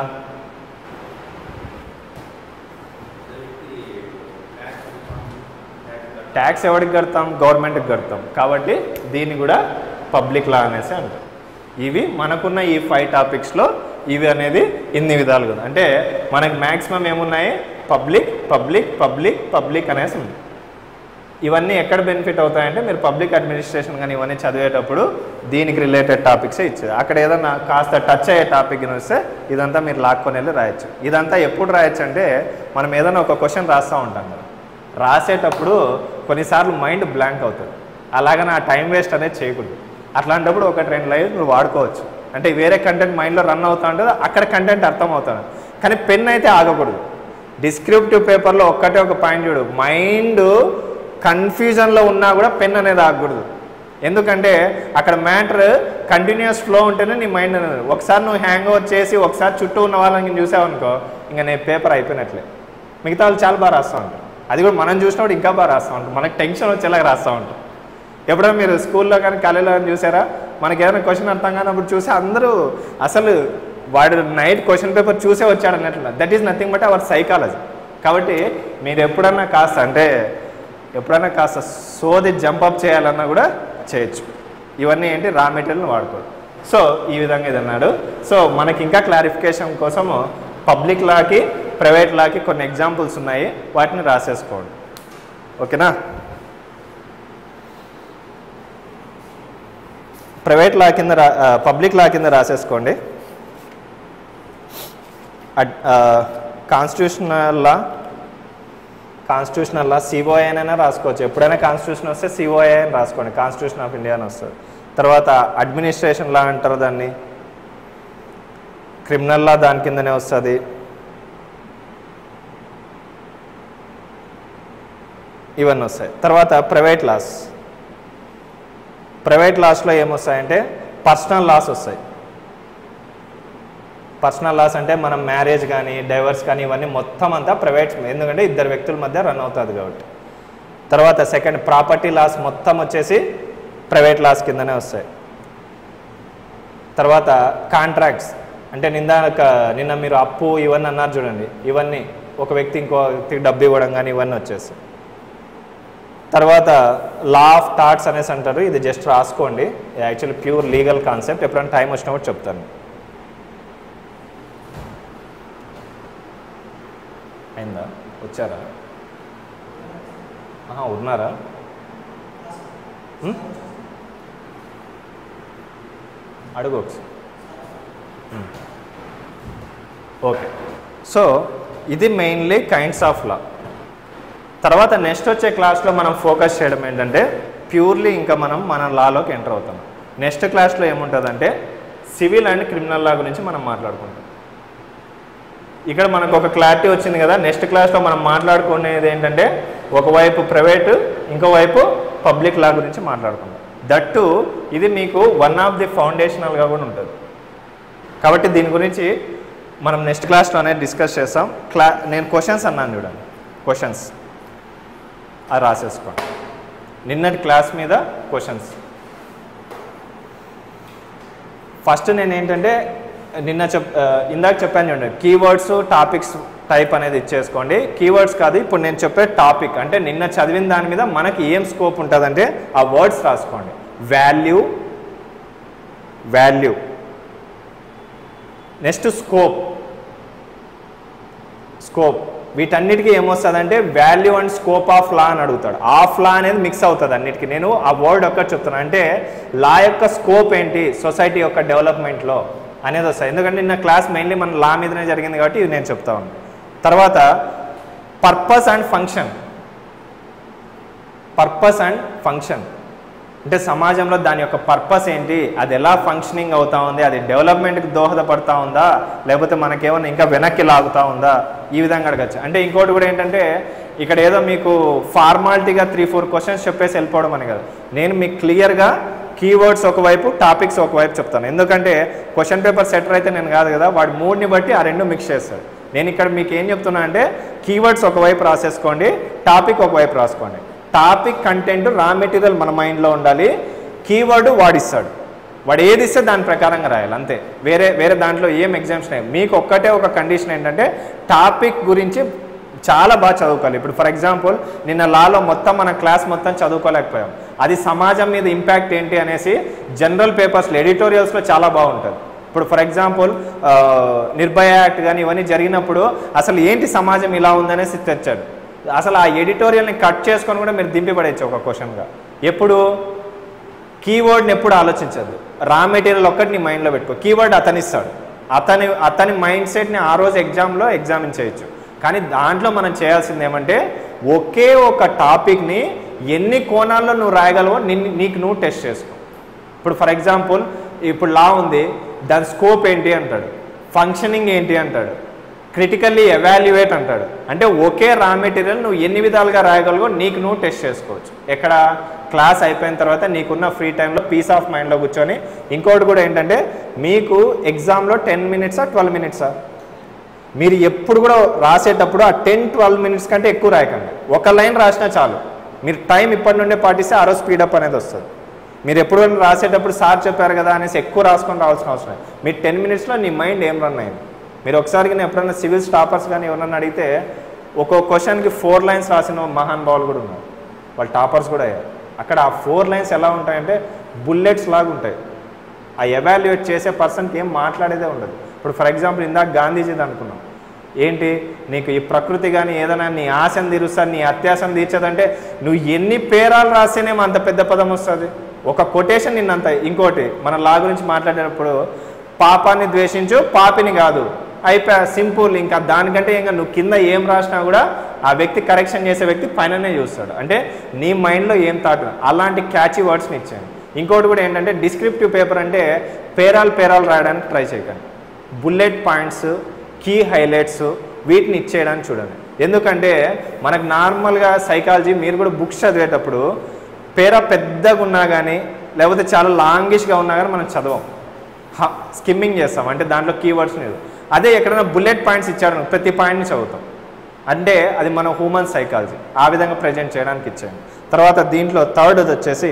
ట్యాక్స్ ఎవరికి కడతాం? గవర్నమెంట్కి కడతాం. కాబట్టి దీన్ని కూడా పబ్లిక్ లా అనేసి అంటాం. ఇవి మనకున్న ఈ ఫైవ్ టాపిక్స్లో ఇవి అనేది ఇన్ని విధాలుగా. అంటే మనకి మ్యాక్సిమం ఏమున్నాయి? పబ్లిక్ పబ్లిక్ పబ్లిక్ పబ్లిక్ అనేసి ఉంది. ఇవన్నీ ఎక్కడ బెనిఫిట్ అవుతాయంటే మీరు పబ్లిక్ అడ్మినిస్ట్రేషన్ కానీ ఇవన్నీ చదివేటప్పుడు దీనికి రిలేటెడ్ టాపిక్సే ఇచ్చేది. అక్కడ ఏదన్నా కాస్త టచ్ అయ్యే టాపిక్ వస్తే ఇదంతా మీరు లాక్కొని వెళ్ళి రాయొచ్చు. ఇదంతా ఎప్పుడు రాయొచ్చు అంటే మనం ఏదైనా ఒక క్వశ్చన్ రాస్తూ ఉంటాం కదా, రాసేటప్పుడు కొన్నిసార్లు మైండ్ బ్లాంక్ అవుతుంది. అలాగని ఆ టైం వేస్ట్ అనేది చేయకూడదు. అట్లాంటప్పుడు ఒకటి రెండు లైన్ నువ్వు వాడుకోవచ్చు. అంటే వేరే కంటెంట్ మైండ్లో రన్ అవుతూ ఉంటుంది, అక్కడ కంటెంట్ అర్థం అవుతుంది. కానీ పెన్ అయితే ఆగకూడదు. డిస్క్రిప్టివ్ పేపర్లో ఒక్కటే ఒక పాయింట్ చూడు, మైండ్ కన్ఫ్యూజన్లో ఉన్నా కూడా పెన్ అనేది ఆగకూడదు. ఎందుకంటే అక్కడ మ్యాటర్ కంటిన్యూస్ ఫ్లో ఉంటేనే నీ మైండ్ అనేది. ఒకసారి నువ్వు హ్యాంగ్ ఓవర్ చేసి ఒకసారి చుట్టూ ఉన్న వాళ్ళని చూసావనుకో, ఇంకా నేను పేపర్ అయిపోయినట్లే. మిగతా వాళ్ళు చాలా బాగా రాస్తూ ఉంటారు. అది కూడా మనం చూసినప్పుడు ఇంకా బాగా రాస్తూ ఉంటాం. మనకు టెన్షన్ వచ్చేలాగా రాస్తూ ఉంటాం. ఎప్పుడైనా మీరు స్కూల్లో కానీ కాలేజీలో కానీ చూసారా, మనకి ఏదైనా క్వశ్చన్ అర్థం కానప్పుడు చూసి అందరూ అసలు వాడు నైట్ క్వశ్చన్ పేపర్ చూసే వచ్చాడు అన్నట్లు. That is nothing but our psychology. కాబట్టి మీరు ఎప్పుడన్నా కాస్త అంటే ఎప్పుడైనా కాస్త సోది జంపప్ చేయాలన్నా కూడా చేయొచ్చు. ఇవన్నీ ఏంటి? రా మెటీరియల్ని వాడుకోవచ్చు. సో ఈ విధంగా ఇది అన్నాడు. సో మనకి ఇంకా క్లారిఫికేషన్ కోసము పబ్లిక్ లాకి ప్రైవేట్ లాకి కొన్ని ఎగ్జాంపుల్స్ ఉన్నాయి, వాటిని రాసేసుకోండి. ఓకేనా? ప్రైవేట్ లా కింద రా పబ్లిక్ లా కింద రాసేసుకోండి. Constitutional law constitutional law COI అయినా రాసుకోవచ్చు. ఎప్పుడైనా కాన్స్టిట్యూషన్ వస్తే సిఓఐ అని రాసుకోండి, కాన్స్టిట్యూషన్ ఆఫ్ ఇండియా అని వస్తుంది. తర్వాత అడ్మినిస్ట్రేషన్ లా అంటారు దాన్ని, క్రిమినల్ లా దాని కిందనే వస్తుంది. ఇవన్నీ వస్తాయి. తర్వాత ప్రైవేట్ లాస్. ప్రైవేట్ లాస్లో ఏమొస్తాయంటే పర్సనల్ లాస్ వస్తాయి. పర్సనల్ లాస్ అంటే మనం మ్యారేజ్ కానీ డైవర్స్ కానీ ఇవన్నీ మొత్తం అంతా ప్రైవేట్, ఎందుకంటే ఇద్దరు వ్యక్తుల మధ్య రన్ అవుతుంది కాబట్టి. తర్వాత సెకండ్ ప్రాపర్టీ లాస్ మొత్తం వచ్చేసి ప్రైవేట్ లాస్ కిందనే వస్తాయి. తర్వాత కాంట్రాక్ట్స్ అంటే నిందాక నిన్న మీరు అప్పు ఇవన్నీ అన్నారు చూడండి, ఇవన్నీ ఒక వ్యక్తి ఇంకో వ్యక్తికి డబ్బు ఇవ్వడం కానీ ఇవన్నీ వచ్చేస్తాయి. తర్వాత లా ఆఫ్ థాట్స్ అనేసి అంటారు, ఇది జస్ట్ రాసుకోండి, యాక్చువల్లీ ప్యూర్ లీగల్ కాన్సెప్ట్. ఎప్పుడైనా టైం వచ్చినప్పుడు చెప్తాను. అయిందా? వచ్చారా? ఉన్నారా? అడుగు ఒకసారి. ఓకే, సో ఇది మెయిన్లీ కైండ్స్ ఆఫ్ లా. తర్వాత నెక్స్ట్ వచ్చే క్లాస్లో మనం ఫోకస్ చేయడం ఏంటంటే ప్యూర్లీ ఇంకా మనం మన లాలోకి ఎంటర్ అవుతాం. నెక్స్ట్ క్లాస్లో ఏముంటుందంటే సివిల్ అండ్ క్రిమినల్ లా గురించి మనం మాట్లాడుకుంటాం. ఇక్కడ మనకు ఒక క్లారిటీ వచ్చింది కదా. నెక్స్ట్ క్లాస్లో మనం మాట్లాడుకునేది ఏంటంటే ఒకవైపు ప్రైవేటు ఇంకోవైపు పబ్లిక్ లా గురించి మాట్లాడుకుంటాం. దట్టు ఇది మీకు వన్ ఆఫ్ ది ఫౌండేషనల్గా కూడా ఉంటుంది. కాబట్టి దీని గురించి మనం నెక్స్ట్ క్లాస్లోనే డిస్కస్ చేస్తాం. క్లా నేను క్వశ్చన్స్ అన్నాను చూడండి, క్వశ్చన్స్ అది రాసేసుకోండి. నిన్నటి క్లాస్ మీద క్వశ్చన్స్. ఫస్ట్ నేను ఏంటంటే నిన్న చెప్ ఇందాక చెప్పాను చూడండి, కీవర్డ్స్ టాపిక్స్ టైప్ అనేది ఇచ్చేసుకోండి. కీవర్డ్స్ కాదు, ఇప్పుడు నేను చెప్పే టాపిక్ అంటే నిన్న చదివిన దాని మీద మనకి ఏం స్కోప్ ఉంటుందంటే ఆ వర్డ్స్ రాసుకోండి. Value, value, next scope, scope. వీటన్నిటికీ ఏమొస్తుందంటే value and scope of law అని అడుగుతాడు. ఆఫ్ లా అనేది మిక్స్ అవుతుంది అన్నిటికీ. నేను ఆ వర్డ్ ఒక్కటి చెప్తున్నాను, అంటే లా యొక్క స్కోప్ ఏంటి సొసైటీ యొక్క డెవలప్మెంట్లో అనేది వస్తాయి. ఎందుకంటే నిన్న క్లాస్ మెయిన్లీ మన లా మీదనే జరిగింది కాబట్టి ఇది నేను చెప్తా ఉన్నాను. తర్వాత purpose and function, purpose and function అంటే సమాజంలో దాని యొక్క పర్పస్ ఏంటి, అది ఎలా ఫంక్షనింగ్ అవుతా ఉంది, అది డెవలప్మెంట్కి దోహదపడతా ఉందా లేకపోతే మనకేమన్నా ఇంకా వెనక్కి లాగుతూ ఉందా, ఈ విధంగా అడగచ్చు. అంటే ఇంకోటి కూడా ఏంటంటే ఇక్కడ ఏదో మీకు ఫార్మాలిటీగా త్రీ ఫోర్ క్వశ్చన్స్ చెప్పేసి వెళ్ళిపోవడం అని కదా. నేను మీకు క్లియర్గా కీవర్డ్స్ ఒకవైపు టాపిక్స్ ఒకవైపు చెప్తాను. ఎందుకంటే క్వశ్చన్ పేపర్ సెటర్ అయితే నేను కాదు కదా, వాడి మూడ్ని బట్టి ఆ రెండు మిక్స్ చేస్తాడు. నేను ఇక్కడ మీకు ఏం చెప్తున్నా అంటే కీవర్డ్స్ ఒకవైపు రాసేసుకోండి, టాపిక్ ఒకవైపు రాసుకోండి. టాపిక్ కంటెంట్ రా మెటీరియల్ మన మైండ్లో ఉండాలి, కీవర్డ్ వాడిస్తాడు, వాడు ఏది ఇస్తే దాని ప్రకారంగా రాయాలి అంతే. వేరే వేరే దాంట్లో ఏం ఎగ్జామ్స్ లేవు. మీకు ఒక్కటే ఒక కండిషన్ ఏంటంటే టాపిక్ గురించి చాలా బాగా చదువుకోవాలి. ఇప్పుడు ఫర్ ఎగ్జాంపుల్ నిన్న లాలో మొత్తం మన క్లాస్ మొత్తం చదువుకోలేకపోయాం. అది సమాజం మీద ఇంపాక్ట్ ఏంటి అనేసి జనరల్ పేపర్స్లో ఎడిటోరియల్స్లో చాలా బాగుంటుంది. ఇప్పుడు ఫర్ ఎగ్జాంపుల్ నిర్భయ యాక్ట్ కానీ ఇవన్నీ జరిగినప్పుడు అసలు ఏంటి సమాజం ఇలా ఉందనేసి తెచ్చాడు. అసలు ఆ ఎడిటోరియల్ని కట్ చేసుకొని కూడా మీరు దింపిపడేయచ్చు ఒక క్వశ్చన్గా. ఎప్పుడు కీవర్డ్ని ఎప్పుడు ఆలోచించద్దు, రా మెటీరియల్ ఒక్కటి నీ మైండ్లో పెట్టుకో. కీవర్డ్ అతని ఇస్తాడు, అతని అతని మైండ్ సెట్ని ఆ రోజు ఎగ్జామ్లో ఎగ్జామిన్ చేయొచ్చు. కానీ దాంట్లో మనం చేయాల్సింది ఏమంటే ఒకే ఒక టాపిక్ని ఎన్ని కోణాల్లో నువ్వు రాయగలవో నిన్ను నీకు నువ్వు టెస్ట్ చేసుకో. ఇప్పుడు ఫర్ ఎగ్జాంపుల్ ఇప్పుడు లా ఉంది, దాని స్కోప్ ఏంటి అంటాడు, ఫంక్షనింగ్ ఏంటి అంటాడు, క్రిటికల్లీ ఎవాల్యుయేట్ అంటాడు. అంటే ఒకే రా మెటీరియల్ నువ్వు ఎన్ని విధాలుగా రాయగలవో నీకు నువ్వు టెస్ట్ చేసుకోవచ్చు. ఎక్కడ క్లాస్ అయిపోయిన తర్వాత నీకున్న ఫ్రీ టైంలో పీస్ ఆఫ్ మైండ్లో కూర్చొని. ఇంకోటి కూడా ఏంటంటే మీకు ఎగ్జామ్లో టెన్ మినిట్సా ట్వెల్వ్ మినిట్సా మీరు ఎప్పుడు కూడా రాసేటప్పుడు ఆ టెన్ ట్వెల్వ్ మినిట్స్ కంటే ఎక్కువ రాయకండి. ఒక లైన్ రాసినా చాలు. మీరు టైం ఇప్పటి నుండే పాటిస్తే ఆ రోజు స్పీడప్ అనేది వస్తుంది. మీరు ఎప్పుడు రాసేటప్పుడు సార్ చెప్పారు కదా అనేసి ఎక్కువ రాసుకొని రావాల్సిన అవసరం లేదు. మీరు టెన్ మినిట్స్లో నీ మైండ్ ఏం రన్ అయింది. మీరు ఒకసారి కానీ ఎప్పుడైనా సివిల్స్ టాపర్స్ కానీ ఎవరన్నా అడిగితే ఒక్కొక్క క్వశ్చన్కి ఫోర్ లైన్స్ రాసిన మహాన్ బావులు కూడా ఉన్నారు, వాళ్ళు టాపర్స్ కూడా అయ్యారు. అక్కడ ఆ ఫోర్ లైన్స్ ఎలా ఉంటాయంటే బుల్లెట్స్ లాగా ఉంటాయి. ఆ ఎవాల్యుయేట్ చేసే పర్సన్కి ఏం మాట్లాడేదే ఉండదు. ఇప్పుడు ఫర్ ఎగ్జాంపుల్ ఇందాక గాంధీజీది అనుకున్నాం, ఏంటి నీకు ఈ ప్రకృతి కానీ ఏదైనా నీ ఆశను తీరుస్తుంది, నీ అత్యాశను తీర్చదంటే నువ్వు ఎన్ని పేరాలు రాస్తేనేమో అంత పెద్ద పదం వస్తుంది. ఒక కొటేషన్ నిన్నంత. ఇంకోటి మన లా గురించి మాట్లాడేటప్పుడు పాపాన్ని ద్వేషించు పాపిని కాదు, అయిపోయా సింపుల్. ఇంకా దానికంటే ఇంకా నువ్వు కింద ఏం రాసినా కూడా ఆ వ్యక్తి కరెక్షన్ చేసే వ్యక్తి పైననే చూస్తాడు. అంటే నీ మైండ్లో ఏం థాట్, అలాంటి క్యాచీ వర్డ్స్ని ఇచ్చాను. ఇంకోటి కూడా ఏంటంటే డిస్క్రిప్టివ్ పేపర్ అంటే పేరాలు పేరాలు రాయడానికి ట్రై చేయకండి. బుల్లెట్ పాయింట్స్, కీ హైలైట్స్ వీటిని ఇచ్చేయడానికి చూడండి. ఎందుకంటే మనకు నార్మల్గా సైకాలజీ మీరు కూడా బుక్స్ చదివేటప్పుడు పేరా పెద్దగా ఉన్నా కానీ లేకపోతే చాలా లాంగిష్గా ఉన్నా కానీ మనం చదవం, స్కిమ్మింగ్ చేస్తాం. అంటే దాంట్లో కీవర్డ్స్ లేదు. అదే ఎక్కడైనా బుల్లెట్ పాయింట్స్ ఇచ్చాడు ప్రతి పాయింట్ని చదువుతాం. అంటే అది మన హ్యూమన్ సైకాలజీ ఆ విధంగా ప్రజెంట్ చేయడానికి ఇచ్చాను. తర్వాత దీంట్లో థర్డ్ వచ్చేసి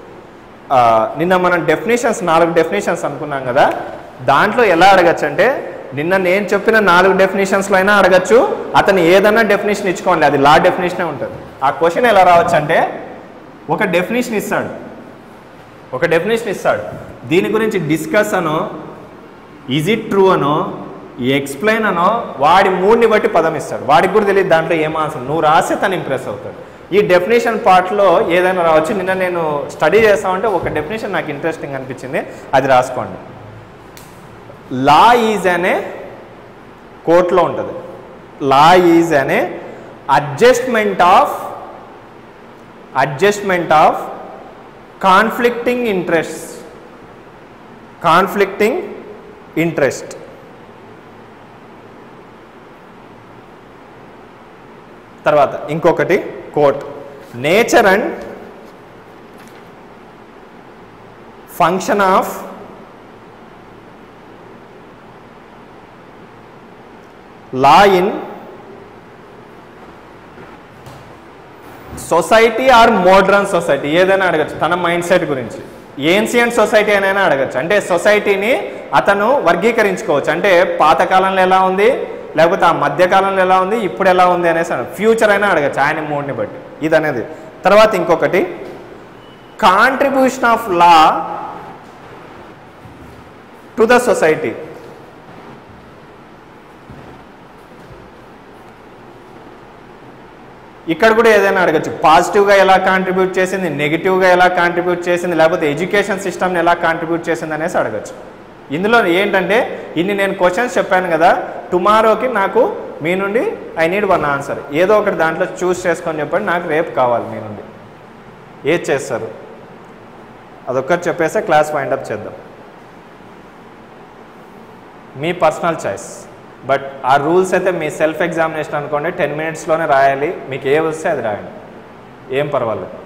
నిన్న మనం డెఫినేషన్స్ నాలుగు డెఫినేషన్స్ అనుకున్నాం కదా, దాంట్లో ఎలా అడగచ్చు అంటే నిన్న నేను చెప్పిన నాలుగు డెఫినేషన్స్లో అయినా అడగచ్చు, అతను ఏదైనా డెఫినేషన్ ఇచ్చుకోవాలి, అది లా డెఫినేషనే ఉంటుంది. ఆ క్వశ్చన్ ఎలా రావచ్చు అంటే ఒక డెఫినేషన్ ఇస్తాడు, ఒక డెఫినేషన్ ఇస్తాడు దీని గురించి డిస్కస్ అనో, ఈజ్ ఇట్ ట్రూ అనో, ఎక్స్ప్లెయిన్ అనో, వాడి మూడ్ని బట్టి పదం ఇస్తాడు. వాడికి కూడా తెలియదు దాంట్లో ఏం ఆన్సర్, నువ్వు రాస్తే తను ఇంప్రెస్ అవుతాడు. ఈ డెఫినేషన్ పార్ట్లో ఏదైనా రావచ్చు. నిన్న నేను స్టడీ చేస్తామంటే ఒక డెఫినేషన్ నాకు ఇంట్రెస్టింగ్ అనిపించింది, అది రాసుకోండి. లా ఈజ్ అనే కోర్టులో ఉంటుంది. లా ఈజ్ అనే adjustment of adjustment of conflicting interest conflicting interest తర్వాత ఇంకొకటి quote, nature and function of law in society or modern society, ఏదైనా అడగచ్చు తన మైండ్ సెట్ గురించి. ఏన్షియంట్ సొసైటీ అయినా అడగచ్చు, అంటే సొసైటీని అతను వర్గీకరించుకోవచ్చు, అంటే పాతకాలంలో ఎలా ఉంది, లేకపోతే ఆ మధ్యకాలంలో ఎలా ఉంది, ఇప్పుడు ఎలా ఉంది అనేసి ఫ్యూచర్ అయినా అడగచ్చు ఆయన మూడ్ని బట్టి, ఇది అనేది. తర్వాత ఇంకొకటి contribution of law to the society. ఇక్కడ కూడా ఏదైనా అడగచ్చు, పాజిటివ్గా ఎలా కాంట్రిబ్యూట్ చేసింది, నెగిటివ్గా ఎలా కాంట్రిబ్యూట్ చేసింది, లేకపోతే ఎడ్యుకేషన్ సిస్టమ్ని ఎలా కాంట్రిబ్యూట్ చేసింది అనేసి అడగచ్చు. ఇందులో ఏంటంటే ఇన్ని నేను క్వశ్చన్స్ చెప్పాను కదా, టుమారోకి నాకు మీ నుండి ఐ నీడ్ వన్ ఆన్సర్, ఏదో ఒకటి దాంట్లో చూస్ చేసుకొని చెప్పండి, నాకు రేపు కావాలి మీ నుండి. ఏది చేస్తారు అదొక్కటి చెప్పేస్తే క్లాస్ వైండప్ చేద్దాం, మీ పర్సనల్ చాయిస్. బట్ ఆ రూల్స్ అయితే మీ సెల్ఫ్ ఎగ్జామినేషన్ అనుకోండి, టెన్ మినిట్స్లోనే రాయాలి, మీకు ఏ వస్తే అది రాయండి, ఏం పర్వాలేదు.